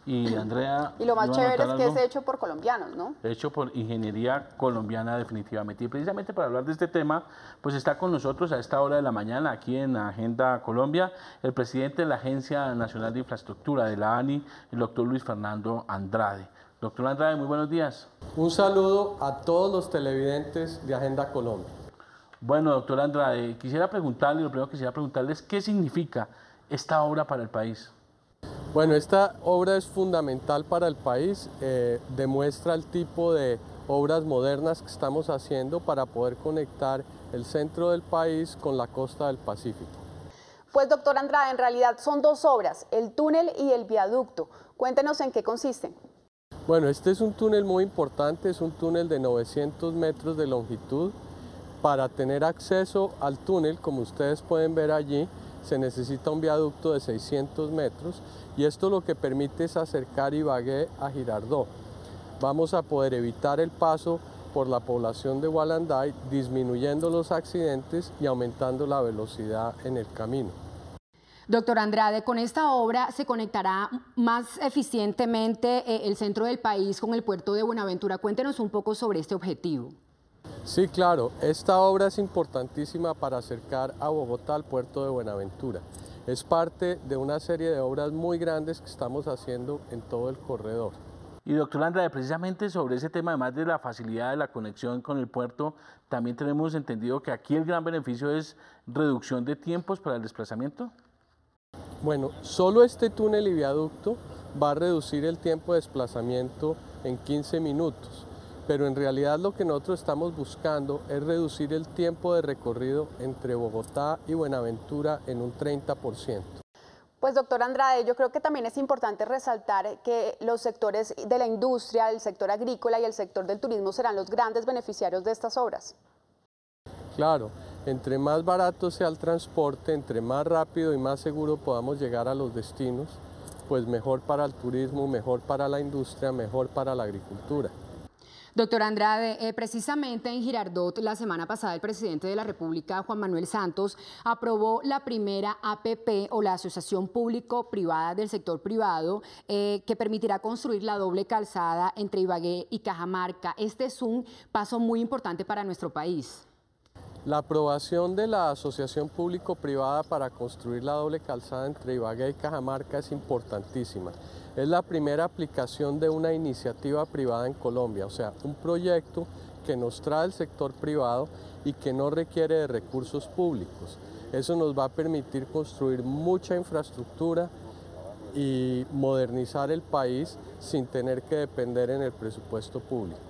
[SPEAKER 6] Y Andrea...
[SPEAKER 1] Y lo más
[SPEAKER 6] ¿iba a
[SPEAKER 1] chévere es
[SPEAKER 6] anotar
[SPEAKER 1] que
[SPEAKER 6] algo?
[SPEAKER 1] es hecho por colombianos, ¿no?
[SPEAKER 6] Hecho por ingeniería colombiana definitivamente. Y precisamente para hablar de este tema, pues está con nosotros a esta hora de la mañana, aquí en Agenda Colombia, el presidente de la Agencia Nacional de Infraestructura, de la ANI, el doctor Luis Fernando Andrade. Doctor Andrade, muy buenos días.
[SPEAKER 14] Un saludo a todos los televidentes de Agenda Colombia.
[SPEAKER 6] Bueno, doctor Andrade, quisiera preguntarle, lo primero que quisiera preguntarle es qué significa esta obra para el país.
[SPEAKER 14] Bueno, esta obra es fundamental para el país, eh, demuestra el tipo de obras modernas que estamos haciendo para poder conectar el centro del país con la costa del Pacífico.
[SPEAKER 1] Pues doctor Andrade, en realidad son dos obras, el túnel y el viaducto. Cuéntenos en qué consisten.
[SPEAKER 14] Bueno, este es un túnel muy importante, es un túnel de novecientos metros de longitud. Para tener acceso al túnel, como ustedes pueden ver allí, se necesita un viaducto de seiscientos metros y esto lo que permite es acercar Ibagué a Girardot. Vamos a poder evitar el paso por la población de Gualanday, disminuyendo los accidentes y aumentando la velocidad en el camino.
[SPEAKER 4] Doctor Andrade, con esta obra se conectará más eficientemente el centro del país con el puerto de Buenaventura. Cuéntenos un poco sobre este objetivo.
[SPEAKER 14] Sí, claro, esta obra es importantísima para acercar a Bogotá al puerto de Buenaventura. Es parte de una serie de obras muy grandes que estamos haciendo en todo el corredor.
[SPEAKER 6] Y doctor Andrade, precisamente sobre ese tema, además de la facilidad de la conexión con el puerto, también tenemos entendido que aquí el gran beneficio es reducción de tiempos para el desplazamiento.
[SPEAKER 14] Bueno, solo este túnel y viaducto va a reducir el tiempo de desplazamiento en quince minutos. Pero en realidad lo que nosotros estamos buscando es reducir el tiempo de recorrido entre Bogotá y Buenaventura en un treinta por ciento.
[SPEAKER 1] Pues doctor Andrade, yo creo que también es importante resaltar que los sectores de la industria, el sector agrícola y el sector del turismo serán los grandes beneficiarios de estas obras.
[SPEAKER 14] Claro, entre más barato sea el transporte, entre más rápido y más seguro podamos llegar a los destinos, pues mejor para el turismo, mejor para la industria, mejor para la agricultura.
[SPEAKER 4] Doctor Andrade, eh, precisamente en Girardot la semana pasada el presidente de la República, Juan Manuel Santos, aprobó la primera A P P o la Asociación Público-Privada del Sector Privado eh, que permitirá construir la doble calzada entre Ibagué y Cajamarca. Este es un paso muy importante para nuestro país.
[SPEAKER 14] La aprobación de la Asociación Público-Privada para construir la doble calzada entre Ibagué y Cajamarca es importantísima. Es la primera aplicación de una iniciativa privada en Colombia, o sea, un proyecto que nos trae el sector privado y que no requiere de recursos públicos. Eso nos va a permitir construir mucha infraestructura y modernizar el país sin tener que depender en el presupuesto público.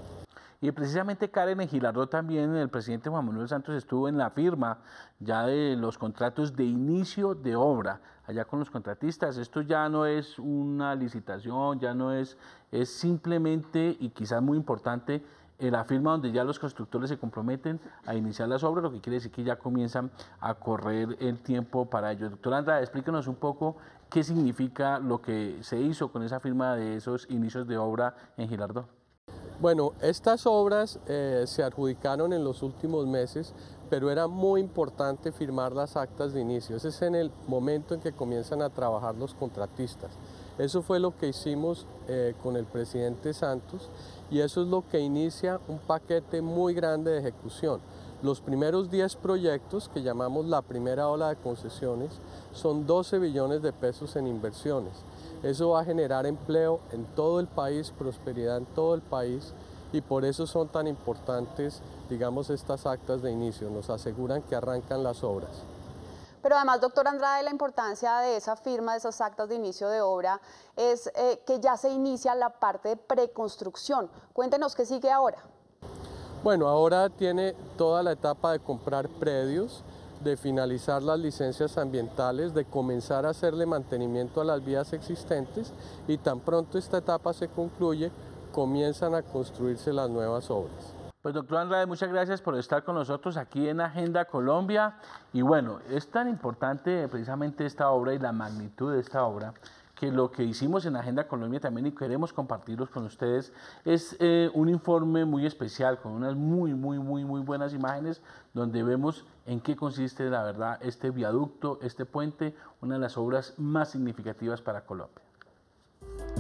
[SPEAKER 6] Y precisamente, Karen, en Girardot también el presidente Juan Manuel Santos estuvo en la firma ya de los contratos de inicio de obra, allá con los contratistas. Esto ya no es una licitación, ya no es, es simplemente, y quizás muy importante, eh, la firma donde ya los constructores se comprometen a iniciar las obras, lo que quiere decir que ya comienzan a correr el tiempo para ello. Doctor Andrade, explíquenos un poco qué significa lo que se hizo con esa firma de esos inicios de obra en Girardot.
[SPEAKER 14] Bueno, estas obras eh, se adjudicaron en los últimos meses, pero era muy importante firmar las actas de inicio. Ese es en el momento en que comienzan a trabajar los contratistas. Eso fue lo que hicimos eh, con el presidente Santos y eso es lo que inicia un paquete muy grande de ejecución. Los primeros diez proyectos, que llamamos la primera ola de concesiones, son doce billones de pesos en inversiones. Eso va a generar empleo en todo el país, prosperidad en todo el país y por eso son tan importantes, digamos, estas actas de inicio, nos aseguran que arrancan las obras.
[SPEAKER 1] Pero además, doctor Andrade, la importancia de esa firma, de esas actas de inicio de obra, es eh, que ya se inicia la parte de preconstrucción. Cuéntenos qué sigue ahora.
[SPEAKER 14] Bueno, ahora tiene toda la etapa de comprar predios, de finalizar las licencias ambientales, de comenzar a hacerle mantenimiento a las vías existentes y tan pronto esta etapa se concluye, comienzan a construirse las nuevas obras.
[SPEAKER 6] Pues doctor Andrade, muchas gracias por estar con nosotros aquí en Agenda Colombia. Y bueno, es tan importante precisamente esta obra y la magnitud de esta obra que lo que hicimos en Agenda Colombia también y queremos compartirlos con ustedes es eh, un informe muy especial con unas muy, muy, muy, muy buenas imágenes donde vemos en qué consiste la verdad este viaducto, este puente, una de las obras más significativas para Colombia.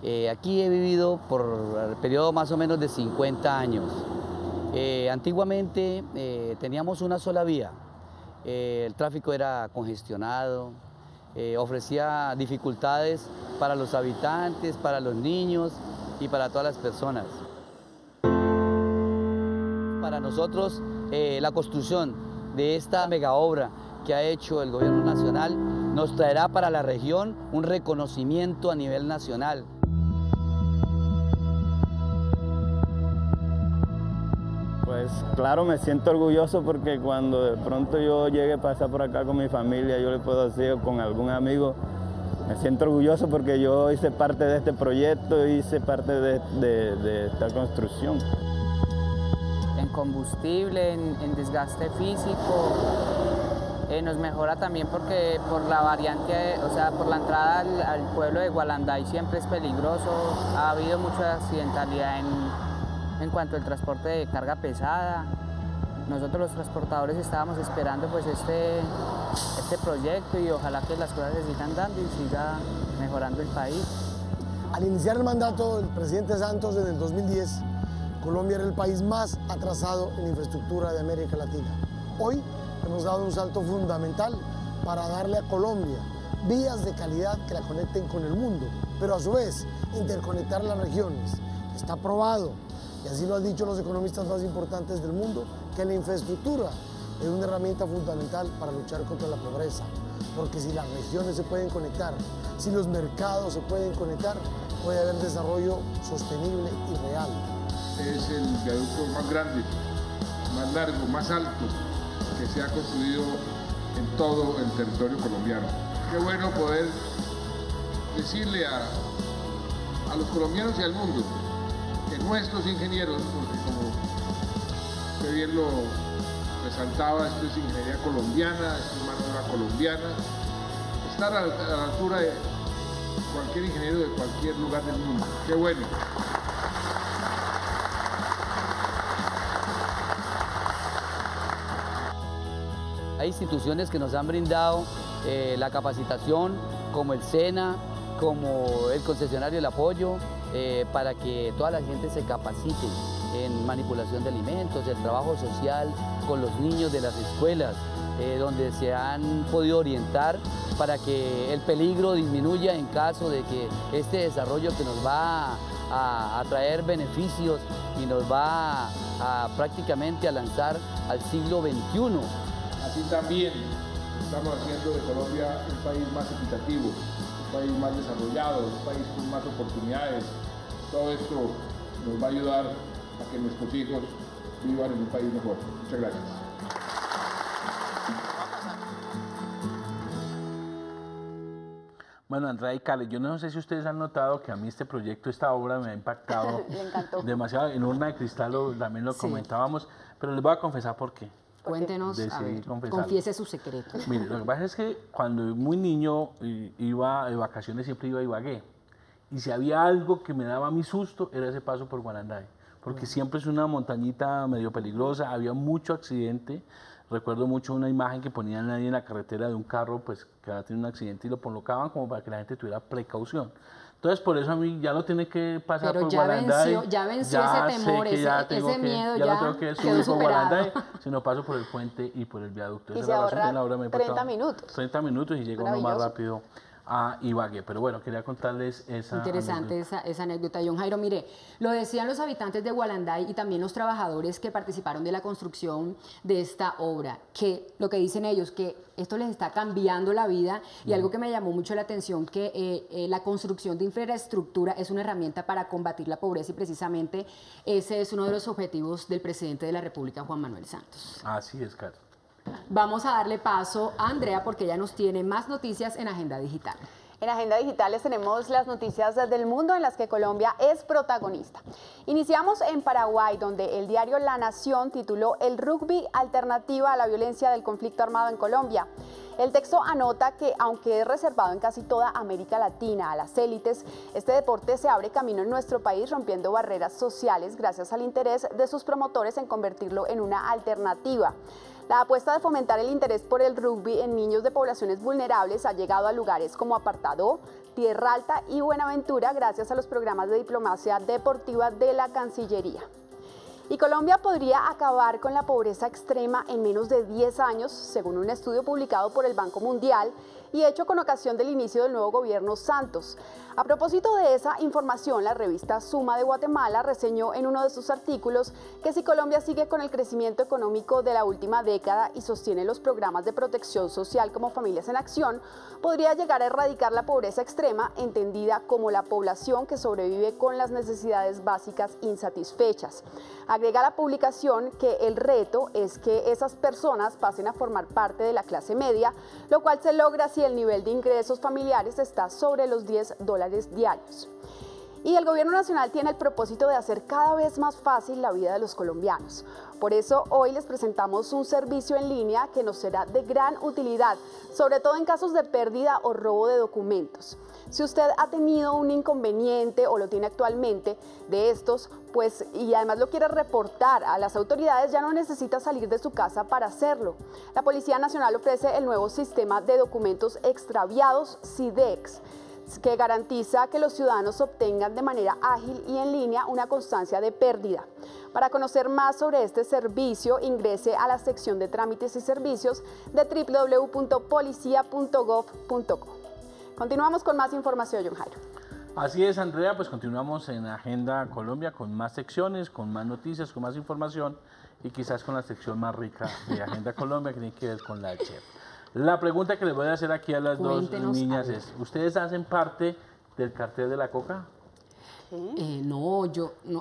[SPEAKER 15] Eh, aquí he vivido por el periodo más o menos de cincuenta años. Eh, antiguamente eh, teníamos una sola vía, eh, el tráfico era congestionado, eh, ofrecía dificultades para los habitantes, para los niños y para todas las personas. Para nosotros, eh, la construcción de esta mega obra que ha hecho el gobierno nacional nos traerá para la región un reconocimiento a nivel nacional.
[SPEAKER 16] Pues claro, me siento orgulloso porque cuando de pronto yo llegue a pasar por acá con mi familia, yo le puedo decir o con algún amigo, me siento orgulloso porque yo hice parte de este proyecto, hice parte de, de, de esta construcción.
[SPEAKER 17] En combustible, en, en desgaste físico, eh, nos mejora también porque por la variante, o sea, por la entrada al, al pueblo de Gualanday siempre es peligroso, ha habido mucha accidentalidad en En cuanto al transporte de carga pesada, nosotros los transportadores estábamos esperando pues este, este proyecto y ojalá que las cosas se sigan dando y siga mejorando el país.
[SPEAKER 18] Al iniciar el mandato del presidente Santos en el dos mil diez, Colombia era el país más atrasado en infraestructura de América Latina. Hoy hemos dado un salto fundamental para darle a Colombia vías de calidad que la conecten con el mundo, pero a su vez interconectar las regiones. Está probado, y así lo han dicho los economistas más importantes del mundo, que la infraestructura es una herramienta fundamental para luchar contra la pobreza. Porque si las regiones se pueden conectar, si los mercados se pueden conectar, puede haber desarrollo sostenible y real.
[SPEAKER 3] Es el viaducto más grande, más largo, más alto que se ha construido en todo el territorio colombiano. Qué bueno poder decirle a, a los colombianos y al mundo que nuestros ingenieros, porque como usted bien lo resaltaba, esto es ingeniería colombiana, esto es mano de obra colombiana, estar a, a la altura de cualquier ingeniero de cualquier lugar del mundo. ¡Qué bueno!
[SPEAKER 15] Hay instituciones que nos han brindado eh, la capacitación, como el SENA, como el concesionario del apoyo, eh, para que toda la gente se capacite en manipulación de alimentos, el trabajo social con los niños de las escuelas, eh, donde se han podido orientar para que el peligro disminuya en caso de que este desarrollo que nos va a, a traer beneficios y nos va a, a prácticamente a lanzar al siglo veintiuno.
[SPEAKER 3] Así también estamos haciendo de Colombia un país más equitativo, un país más desarrollado, un país con más oportunidades. Todo esto nos va a ayudar a que nuestros hijos vivan en un país mejor. Muchas gracias.
[SPEAKER 6] Bueno, Andrea y Cale, yo no sé si ustedes han notado que a mí este proyecto, esta obra me ha impactado demasiado. En Urna de Cristal lo, también lo sí. comentábamos, pero les voy a confesar por qué.
[SPEAKER 4] Cuéntenos, a ver, confiese su secreto.
[SPEAKER 6] Mire, lo que pasa es que cuando muy niño iba de vacaciones siempre iba a Ibagué. Y si había algo que me daba mi susto, era ese paso por Gualanday. Porque bueno. siempre es una montañita medio peligrosa, había mucho accidente. Recuerdo mucho una imagen que ponían ahí en la carretera de un carro pues, que había tenido un accidente y lo colocaban como para que la gente tuviera precaución. Entonces, por eso a mí ya no tiene que pasar
[SPEAKER 4] Pero
[SPEAKER 6] por
[SPEAKER 4] ya
[SPEAKER 6] Gualanday.
[SPEAKER 4] Venció, ya venció ya ese temor, ese, ese
[SPEAKER 6] que,
[SPEAKER 4] miedo,
[SPEAKER 6] ya,
[SPEAKER 4] ya
[SPEAKER 6] no tengo que subir por Gualanday, sino paso por el puente y por el viaducto.
[SPEAKER 1] Y
[SPEAKER 6] Esa
[SPEAKER 1] se
[SPEAKER 6] es la
[SPEAKER 1] ahorra
[SPEAKER 6] la hora me
[SPEAKER 1] treinta minutos.
[SPEAKER 6] treinta minutos y llega uno más rápido a Ibagué. Pero bueno, quería contarles esa
[SPEAKER 4] Interesante
[SPEAKER 6] anécdota.
[SPEAKER 4] Esa, esa anécdota, John Jairo. Mire, lo decían los habitantes de Gualanday y también los trabajadores que participaron de la construcción de esta obra, que lo que dicen ellos, que esto les está cambiando la vida y mm. algo que me llamó mucho la atención, que eh, eh, la construcción de infraestructura es una herramienta para combatir la pobreza y precisamente ese es uno de los objetivos del presidente de la República, Juan Manuel Santos.
[SPEAKER 6] Así es, Carlos.
[SPEAKER 4] Vamos a darle paso a Andrea porque ella nos tiene más noticias en Agenda Digital.
[SPEAKER 1] En Agenda Digital les tenemos las noticias del mundo en las que Colombia es protagonista. Iniciamos en Paraguay, donde el diario La Nación tituló "El rugby alternativa a la violencia del conflicto armado en Colombia". El texto anota que, aunque es reservado en casi toda América Latina a las élites, este deporte se abre camino en nuestro país rompiendo barreras sociales gracias al interés de sus promotores en convertirlo en una alternativa. La apuesta de fomentar el interés por el rugby en niños de poblaciones vulnerables ha llegado a lugares como Apartadó, Tierra Alta y Buenaventura gracias a los programas de diplomacia deportiva de la Cancillería. Y Colombia podría acabar con la pobreza extrema en menos de diez años, según un estudio publicado por el Banco Mundial y hecho con ocasión del inicio del nuevo gobierno Santos. A propósito de esa información, la revista Suma de Guatemala reseñó en uno de sus artículos que si Colombia sigue con el crecimiento económico de la última década y sostiene los programas de protección social como Familias en Acción, podría llegar a erradicar la pobreza extrema, entendida como la población que sobrevive con las necesidades básicas insatisfechas. Agrega la publicación que el reto es que esas personas pasen a formar parte de la clase media, lo cual se logra si el nivel de ingresos familiares está sobre los diez dólares diarios. Y el gobierno nacional tiene el propósito de hacer cada vez más fácil la vida de los colombianos. Por eso hoy les presentamos un servicio en línea que nos será de gran utilidad, sobre todo en casos de pérdida o robo de documentos. Si usted ha tenido un inconveniente o lo tiene actualmente de estos, pues y además lo quiere reportar a las autoridades, ya no necesita salir de su casa para hacerlo. La Policía Nacional ofrece el nuevo sistema de documentos extraviados SIDEX, que garantiza que los ciudadanos obtengan de manera ágil y en línea una constancia de pérdida. Para conocer más sobre este servicio, ingrese a la sección de trámites y servicios de w w w punto policia punto gov punto co. Continuamos con más información, John Jairo.
[SPEAKER 6] Así es, Andrea, pues continuamos en Agenda Colombia con más secciones, con más noticias, con más información y quizás con la sección más rica de Agenda Colombia que tiene que ver con la chef. La pregunta que les voy a hacer aquí a las Cuéntenos dos niñas algo. es, ¿ustedes hacen parte del cartel de la coca?
[SPEAKER 4] Eh, no, yo no.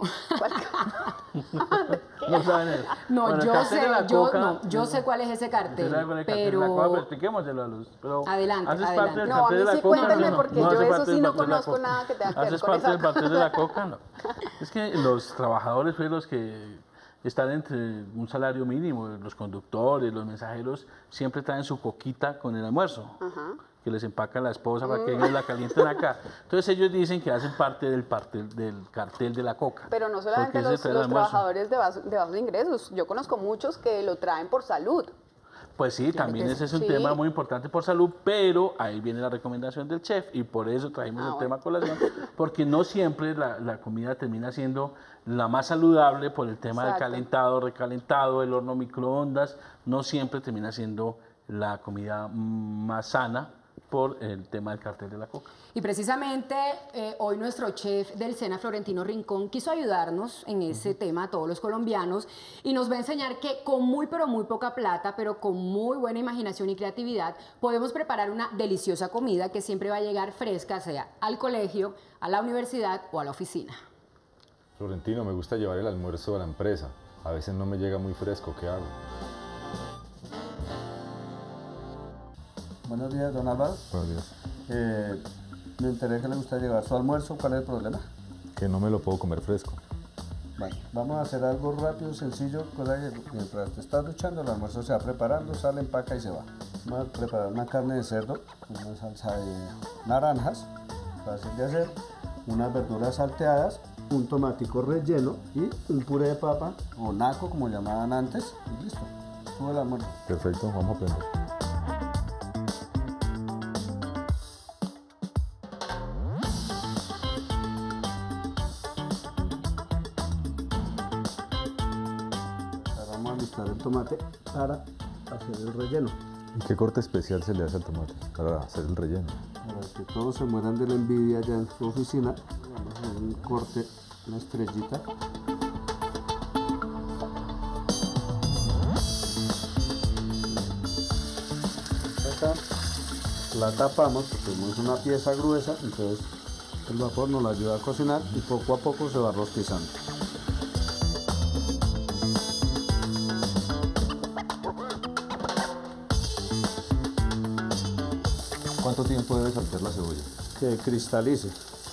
[SPEAKER 6] No saben eso.
[SPEAKER 4] No,
[SPEAKER 6] bueno,
[SPEAKER 4] yo sé, yo,
[SPEAKER 6] coca,
[SPEAKER 4] no, yo sé cuál es ese cartel,
[SPEAKER 6] el
[SPEAKER 4] pero...
[SPEAKER 6] De la coca, pero expliquémoselo a luz. Pero
[SPEAKER 4] adelante,
[SPEAKER 6] ¿haces
[SPEAKER 4] adelante.
[SPEAKER 6] parte del
[SPEAKER 1] No, a
[SPEAKER 6] cartel
[SPEAKER 1] mí
[SPEAKER 6] de
[SPEAKER 1] sí
[SPEAKER 6] la coca?
[SPEAKER 1] cuéntenme
[SPEAKER 6] No,
[SPEAKER 1] porque
[SPEAKER 6] no
[SPEAKER 1] yo
[SPEAKER 6] hace
[SPEAKER 1] eso
[SPEAKER 6] parte
[SPEAKER 1] sí
[SPEAKER 6] del
[SPEAKER 1] no
[SPEAKER 6] cartel de la
[SPEAKER 1] conozco
[SPEAKER 6] coca.
[SPEAKER 1] nada que tenga que ver
[SPEAKER 6] ¿Haces
[SPEAKER 1] con
[SPEAKER 6] parte
[SPEAKER 1] esa
[SPEAKER 6] del cartel de la coca? No. Es que los trabajadores, pues, los que están entre un salario mínimo, los conductores, los mensajeros, siempre traen su coquita con el almuerzo. Ajá. Que les empaca la esposa para que ellos la calienten acá. Entonces ellos dicen que hacen parte del, parte del cartel de la coca.
[SPEAKER 1] Pero no solamente los, los trabajadores de bajos, de bajos ingresos, yo conozco muchos que lo traen por salud.
[SPEAKER 6] Pues sí, claro, también ese es un sí. tema muy importante por salud, pero ahí viene la recomendación del chef y por eso traemos ah, el bueno. tema a colación, porque no siempre la, la comida termina siendo la más saludable por el tema Exacto. del calentado, recalentado, el horno microondas, no siempre termina siendo la comida más sana por el tema del cartel de la coca.
[SPEAKER 4] Y precisamente eh, hoy nuestro chef del SENA, Florentino Rincón, quiso ayudarnos en ese uh-huh. tema a todos los colombianos y nos va a enseñar que con muy pero muy poca plata, pero con muy buena imaginación y creatividad, podemos preparar una deliciosa comida que siempre va a llegar fresca, sea al colegio, a la universidad o a la oficina.
[SPEAKER 19] Florentino, me gusta llevar el almuerzo a la empresa. A veces no me llega muy fresco, ¿qué hago?
[SPEAKER 20] Buenos días, don Álvaro.
[SPEAKER 19] Buenos días.
[SPEAKER 20] Eh, me enteré que le gusta llevar su almuerzo. ¿Cuál es el problema?
[SPEAKER 19] Que no me lo puedo comer fresco.
[SPEAKER 20] Bueno, vamos a hacer algo rápido, sencillo, cosa que mientras te estás duchando el almuerzo se va preparando, sale, empaca y se va. Vamos a preparar una carne de cerdo, una salsa de naranjas, fácil de hacer, unas verduras salteadas, un tomatico relleno y un puré de papa o naco, como llamaban antes, y listo. Sube el almuerzo.
[SPEAKER 19] Perfecto, vamos a aprender.
[SPEAKER 20] El tomate para hacer el relleno.
[SPEAKER 19] ¿Y qué corte especial se le hace al tomate para hacer el relleno?
[SPEAKER 20] Para que todos se mueran de la envidia ya en su oficina, vamos a hacer un corte, una estrellita. Acá la tapamos porque es una pieza gruesa, entonces el vapor nos la ayuda a cocinar y poco a poco se va rostizando.
[SPEAKER 19] ¿Cuánto tiempo debe saltear la cebolla?
[SPEAKER 20] Que cristalice.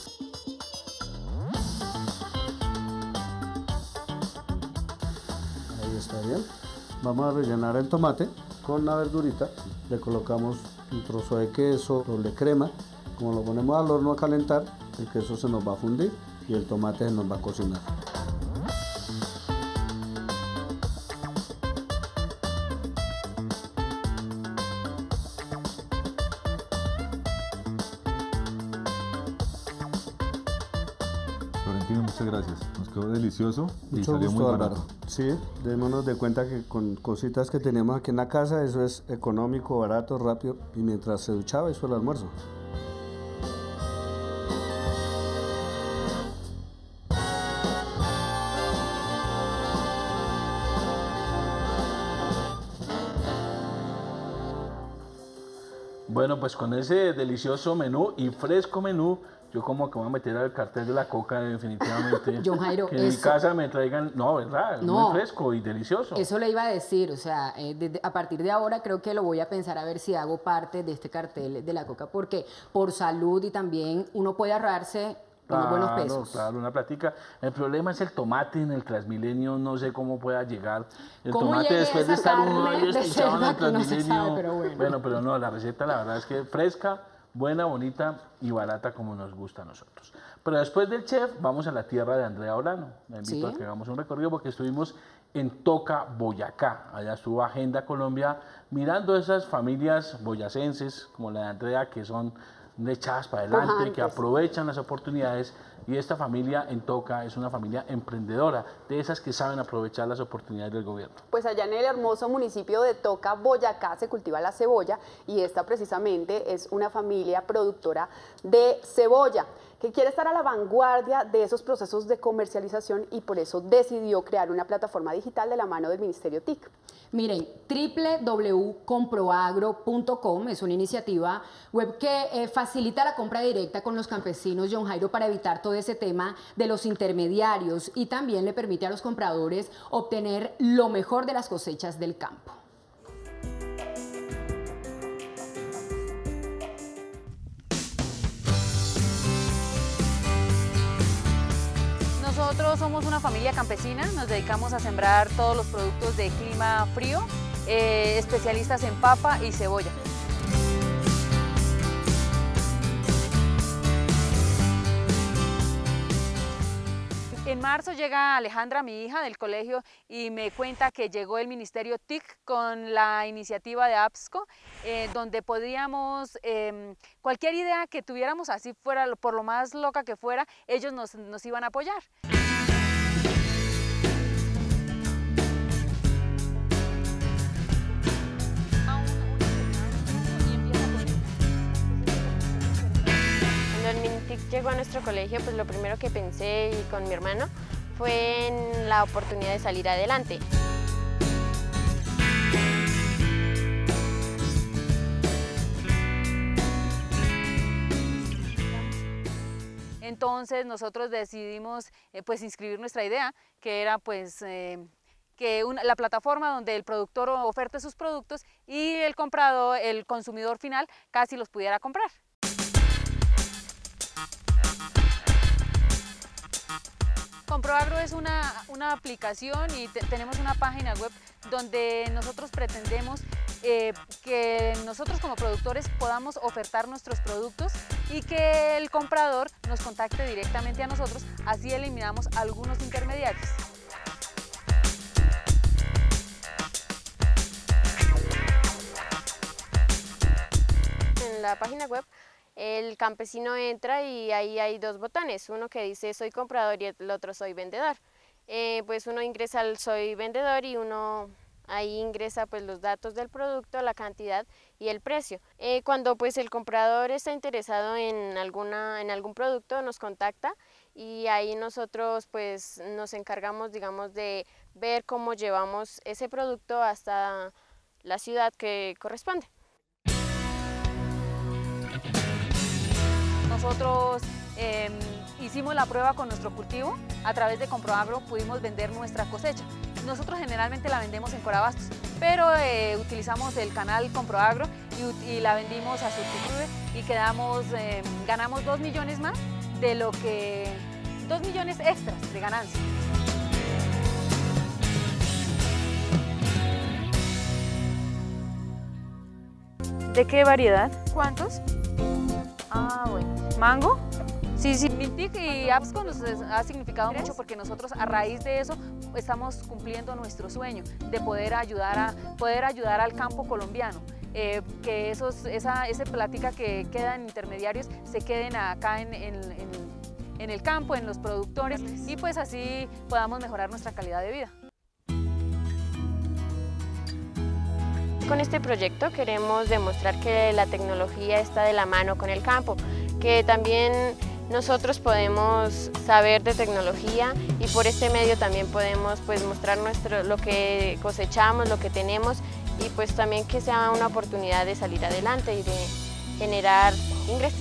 [SPEAKER 20] Ahí está bien. Vamos a rellenar el tomate con la verdurita. Le colocamos un trozo de queso, doble crema. Como lo ponemos al horno a calentar, el queso se nos va a fundir y el tomate se nos va a cocinar.
[SPEAKER 19] Florentino, muchas gracias. Nos quedó delicioso y
[SPEAKER 20] Mucho
[SPEAKER 19] salió
[SPEAKER 20] gusto,
[SPEAKER 19] muy barato.
[SPEAKER 20] Álvaro. Sí, démonos de cuenta que con cositas que tenemos aquí en la casa, eso es económico, barato, rápido, y mientras se duchaba hizo el almuerzo.
[SPEAKER 6] Bueno, pues con ese delicioso menú y fresco menú, yo como que voy a meter al cartel de la coca definitivamente.
[SPEAKER 4] John Jairo,
[SPEAKER 6] que en
[SPEAKER 4] eso-
[SPEAKER 6] mi casa me traigan, no, ¿verdad?
[SPEAKER 4] No.
[SPEAKER 6] Muy fresco y delicioso.
[SPEAKER 4] Eso le iba a decir, o sea, eh, desde- a partir de ahora creo que lo voy a pensar a ver si hago parte de este cartel de la coca, porque por salud y también uno puede ahorrarse unos buenos
[SPEAKER 6] Claro,
[SPEAKER 4] pesos.
[SPEAKER 6] claro, una platica. El problema es el tomate en el Transmilenio, no sé cómo pueda llegar. El
[SPEAKER 4] ¿Cómo
[SPEAKER 6] tomate
[SPEAKER 4] llegue
[SPEAKER 6] después de
[SPEAKER 4] esa
[SPEAKER 6] estar uno
[SPEAKER 4] carne
[SPEAKER 6] ahí
[SPEAKER 4] de
[SPEAKER 6] escuchado en el
[SPEAKER 4] cerdo que no se
[SPEAKER 6] Transmilenio.
[SPEAKER 4] sabe, pero bueno.
[SPEAKER 6] pero no, la receta la verdad es que fresca, buena, bonita y barata como nos gusta a nosotros. Pero después del chef, vamos a la tierra de Andrea Olano. Me invito
[SPEAKER 4] Sí.
[SPEAKER 6] a que hagamos un recorrido porque estuvimos en Toca, Boyacá. Allá estuvo Agenda Colombia mirando esas familias boyacenses como la de Andrea que son echadas para adelante,
[SPEAKER 1] Pujantes.
[SPEAKER 6] que aprovechan las oportunidades. Y esta familia en Toca es una familia emprendedora, de esas que saben aprovechar las oportunidades del gobierno.
[SPEAKER 1] Pues allá en el hermoso municipio de Toca, Boyacá, se cultiva la cebolla y esta precisamente es una familia productora de cebolla que quiere estar a la vanguardia de esos procesos de comercialización y por eso decidió crear una plataforma digital de la mano del Ministerio T I C.
[SPEAKER 4] Miren, doble u doble u doble u punto comproagro punto com es una iniciativa web que eh, facilita la compra directa con los campesinos, John Jairo, para evitar todo ese tema de los intermediarios y también le permite a los compradores obtener lo mejor de las cosechas del campo.
[SPEAKER 21] Nosotros somos una familia campesina, nos dedicamos a sembrar todos los productos de clima frío, eh, especialistas en papa y cebolla. En marzo llega Alejandra, mi hija, del colegio y me cuenta que llegó el Ministerio T I C con la iniciativa de APSCO, eh, donde podríamos, eh, cualquier idea que tuviéramos, así fuera, por lo más loca que fuera, ellos nos, nos iban a apoyar.
[SPEAKER 22] Cuando el Minitic llegó a nuestro colegio, pues lo primero que pensé y con mi hermano fue en la oportunidad de salir adelante.
[SPEAKER 21] Entonces nosotros decidimos eh, pues inscribir nuestra idea, que era pues eh, que una, la plataforma donde el productor oferte sus productos y el comprador, el consumidor final, casi los pudiera comprar. Comproagro es una, una aplicación y te, tenemos una página web donde nosotros pretendemos eh, que nosotros como productores podamos ofertar nuestros productos y que el comprador nos contacte directamente a nosotros, así eliminamos algunos intermediarios.
[SPEAKER 22] En la página web el campesino entra y ahí hay dos botones, uno que dice soy comprador y el otro soy vendedor. Eh, pues uno ingresa al soy vendedor y uno ahí ingresa pues los datos del producto, la cantidad y el precio. Eh, cuando pues el comprador está interesado en, alguna, en algún producto nos contacta y ahí nosotros pues nos encargamos, digamos, de ver cómo llevamos ese producto hasta la ciudad que corresponde.
[SPEAKER 21] Nosotros eh, hicimos la prueba con nuestro cultivo, a través de Comproagro pudimos vender nuestra cosecha. Nosotros generalmente la vendemos en Corabastos, pero eh, utilizamos el canal Comproagro y, y la vendimos a Surticrude y quedamos, eh, ganamos dos millones más de lo que, dos millones extras de ganancia. ¿De qué variedad? ¿Cuántos? Ah, bueno. ¿Mango? Sí, sí. Mintic y APSCO nos ha significado mucho porque nosotros a raíz de eso estamos cumpliendo nuestro sueño de poder ayudar, a, poder ayudar al campo colombiano. Eh, que esos, esa, esa plática que queda en intermediarios se queden acá en, en, en, en el campo, en los productores y pues así podamos mejorar nuestra calidad de vida.
[SPEAKER 22] Con este proyecto queremos demostrar que la tecnología está de la mano con el campo, que también nosotros podemos saber de tecnología y por este medio también podemos pues, mostrar nuestro, lo que cosechamos, lo que tenemos y pues también que sea una oportunidad de salir adelante y de generar ingresos.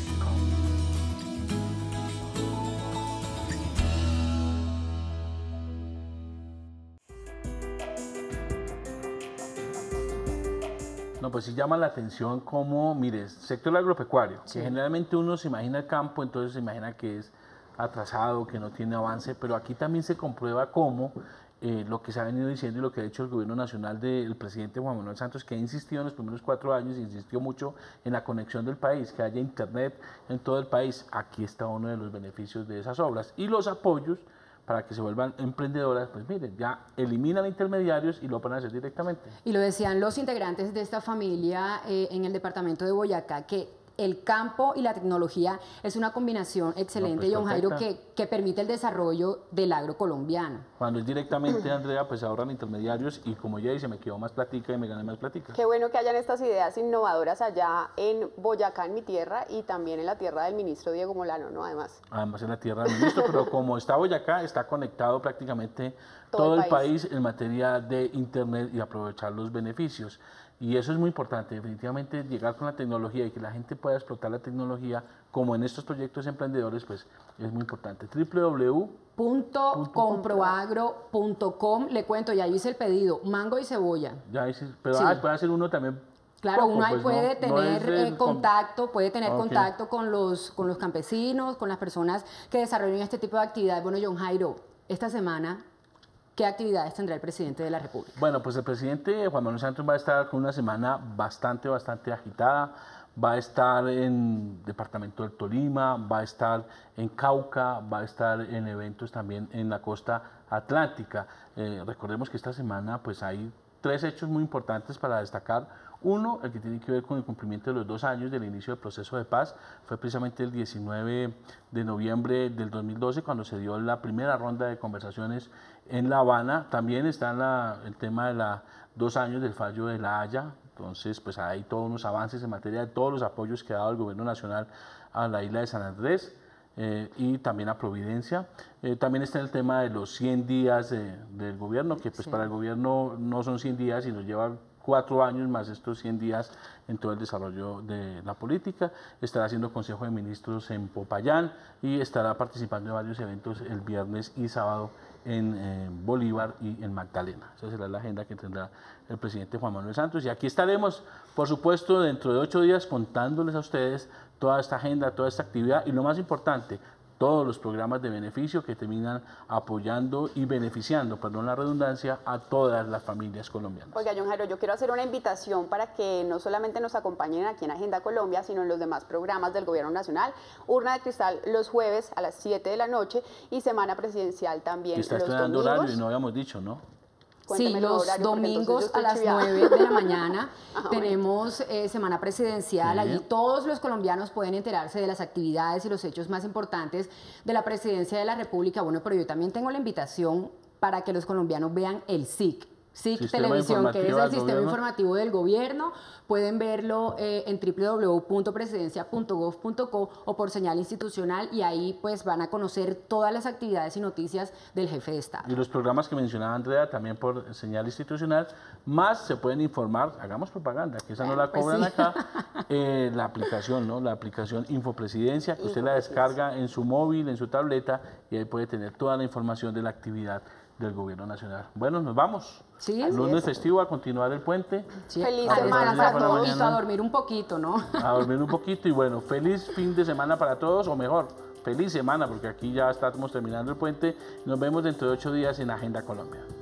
[SPEAKER 6] No, pues sí llama la atención como, mire, sector agropecuario,
[SPEAKER 4] Sí.
[SPEAKER 6] que generalmente uno se imagina el campo, entonces se imagina que es atrasado, que no tiene avance, pero aquí también se comprueba cómo eh, lo que se ha venido diciendo y lo que ha hecho el gobierno nacional del presidente Juan Manuel Santos, que ha insistido en los primeros cuatro años, insistió mucho en la conexión del país, que haya internet en todo el país. Aquí está uno de los beneficios de esas obras y los apoyos para que se vuelvan emprendedoras, pues miren, ya eliminan intermediarios y lo van a hacer directamente.
[SPEAKER 4] Y lo decían los integrantes de esta familia eh, en el departamento de Boyacá, que el campo y la tecnología es una combinación excelente,
[SPEAKER 6] No, pues,
[SPEAKER 4] John Jairo,
[SPEAKER 6] perfecta.
[SPEAKER 4] que, que permite el desarrollo del agro colombiano.
[SPEAKER 6] Cuando es directamente, Andrea, pues ahorran intermediarios y como ya dice, me quedó más platica y me gané más platica.
[SPEAKER 1] Qué bueno que hayan estas ideas innovadoras allá en Boyacá, en mi tierra, y también en la tierra del ministro Diego Molano, ¿no? Además.
[SPEAKER 6] Además en la tierra del ministro, pero como está Boyacá, está conectado prácticamente todo,
[SPEAKER 1] Todo el
[SPEAKER 6] el país. país en materia de internet y aprovechar los beneficios. Y eso es muy importante, definitivamente llegar con la tecnología y que la gente pueda explotar la tecnología, como en estos proyectos emprendedores, pues es muy importante. doble u doble u doble u
[SPEAKER 4] Punto comproagro punto com, le cuento, ya hice el pedido, mango y cebolla.
[SPEAKER 6] Ya hice, pero
[SPEAKER 4] Sí.
[SPEAKER 6] ah, puede hacer uno también.
[SPEAKER 4] Claro,
[SPEAKER 6] poco,
[SPEAKER 4] uno ahí
[SPEAKER 6] pues,
[SPEAKER 4] puede
[SPEAKER 6] no, no
[SPEAKER 4] tener
[SPEAKER 6] es el
[SPEAKER 4] eh, contacto, puede tener
[SPEAKER 6] Ok.
[SPEAKER 4] contacto con los, con los campesinos, con las personas que desarrollan este tipo de actividades. Bueno, John Jairo, esta semana, ¿qué actividades tendrá el presidente de la República?
[SPEAKER 6] Bueno, pues el presidente Juan Manuel Santos va a estar con una semana bastante, bastante agitada. Va a estar en departamento del Tolima, va a estar en Cauca, va a estar en eventos también en la costa atlántica. Eh, recordemos que esta semana pues hay tres hechos muy importantes para destacar. Uno, el que tiene que ver con el cumplimiento de los dos años del inicio del proceso de paz, fue precisamente el diecinueve de noviembre del dos mil doce cuando se dio la primera ronda de conversaciones en La Habana. También está la, el tema de los dos años del fallo de La Haya. Entonces, pues hay todos unos avances en materia de todos los apoyos que ha dado el gobierno nacional a la isla de San Andrés eh, y también a Providencia. Eh, también está el tema de los cien días de, del gobierno, que pues
[SPEAKER 4] Sí.
[SPEAKER 6] para el gobierno no son cien días, sino lleva cuatro años más estos cien días en todo el desarrollo de la política. Estará haciendo Consejo de Ministros en Popayán y estará participando en varios eventos el viernes y sábado en eh, Bolívar y en Magdalena. Esa será la agenda que tendrá el presidente Juan Manuel Santos. Y aquí estaremos, por supuesto, dentro de ocho días contándoles a ustedes toda esta agenda, toda esta actividad y lo más importante, todos los programas de beneficio que terminan apoyando y beneficiando, perdón la redundancia, a todas las familias colombianas.
[SPEAKER 1] Oiga, John Jairo, yo quiero hacer una invitación para que no solamente nos acompañen aquí en Agenda Colombia, sino en los demás programas del Gobierno Nacional. Urna de Cristal los jueves a las siete de la noche y Semana Presidencial también
[SPEAKER 6] Que está
[SPEAKER 1] los
[SPEAKER 6] estrenando
[SPEAKER 1] domingos.
[SPEAKER 6] horario y no habíamos dicho, ¿no?
[SPEAKER 4] Sí,
[SPEAKER 1] Cuénteme
[SPEAKER 4] los
[SPEAKER 1] horario, porque entonces
[SPEAKER 4] domingos
[SPEAKER 1] yo estoy
[SPEAKER 4] a las
[SPEAKER 1] chiviada.
[SPEAKER 4] nueve de la mañana
[SPEAKER 1] Ah, bueno.
[SPEAKER 4] tenemos eh, Semana Presidencial.
[SPEAKER 6] Sí.
[SPEAKER 4] Allí todos los colombianos pueden enterarse de las actividades y los hechos más importantes de la Presidencia de la República. Bueno, pero yo también tengo la invitación para que los colombianos vean el S I C. S I C
[SPEAKER 6] Sistema
[SPEAKER 4] Televisión, que es
[SPEAKER 6] Informativo
[SPEAKER 4] el
[SPEAKER 6] del
[SPEAKER 4] sistema
[SPEAKER 6] Gobierno.
[SPEAKER 4] informativo del gobierno. Pueden verlo eh, en doble u doble u doble u punto presidencia punto gov punto co o por señal institucional y ahí pues van a conocer todas las actividades y noticias del jefe de Estado.
[SPEAKER 6] Y los programas que mencionaba Andrea también por señal institucional, más se pueden informar, hagamos propaganda, que esa no la
[SPEAKER 4] Pues
[SPEAKER 6] cobran
[SPEAKER 4] sí.
[SPEAKER 6] acá, eh, la aplicación, ¿no? La aplicación Infopresidencia, que usted la descarga en su móvil, en su tableta, y ahí puede tener toda la información de la actividad del Gobierno Nacional. Bueno, nos vamos.
[SPEAKER 4] Sí,
[SPEAKER 6] Lunes festivo, a continuar el puente.
[SPEAKER 4] Sí,
[SPEAKER 1] Feliz
[SPEAKER 4] a
[SPEAKER 1] semana
[SPEAKER 4] descansar
[SPEAKER 1] para
[SPEAKER 4] todos,
[SPEAKER 6] mañana.
[SPEAKER 4] a dormir un poquito, ¿no?
[SPEAKER 6] A dormir un poquito y bueno, feliz fin de semana para todos, o mejor, feliz semana, porque aquí ya estamos terminando el puente. Nos vemos dentro de ocho días en Agenda Colombia.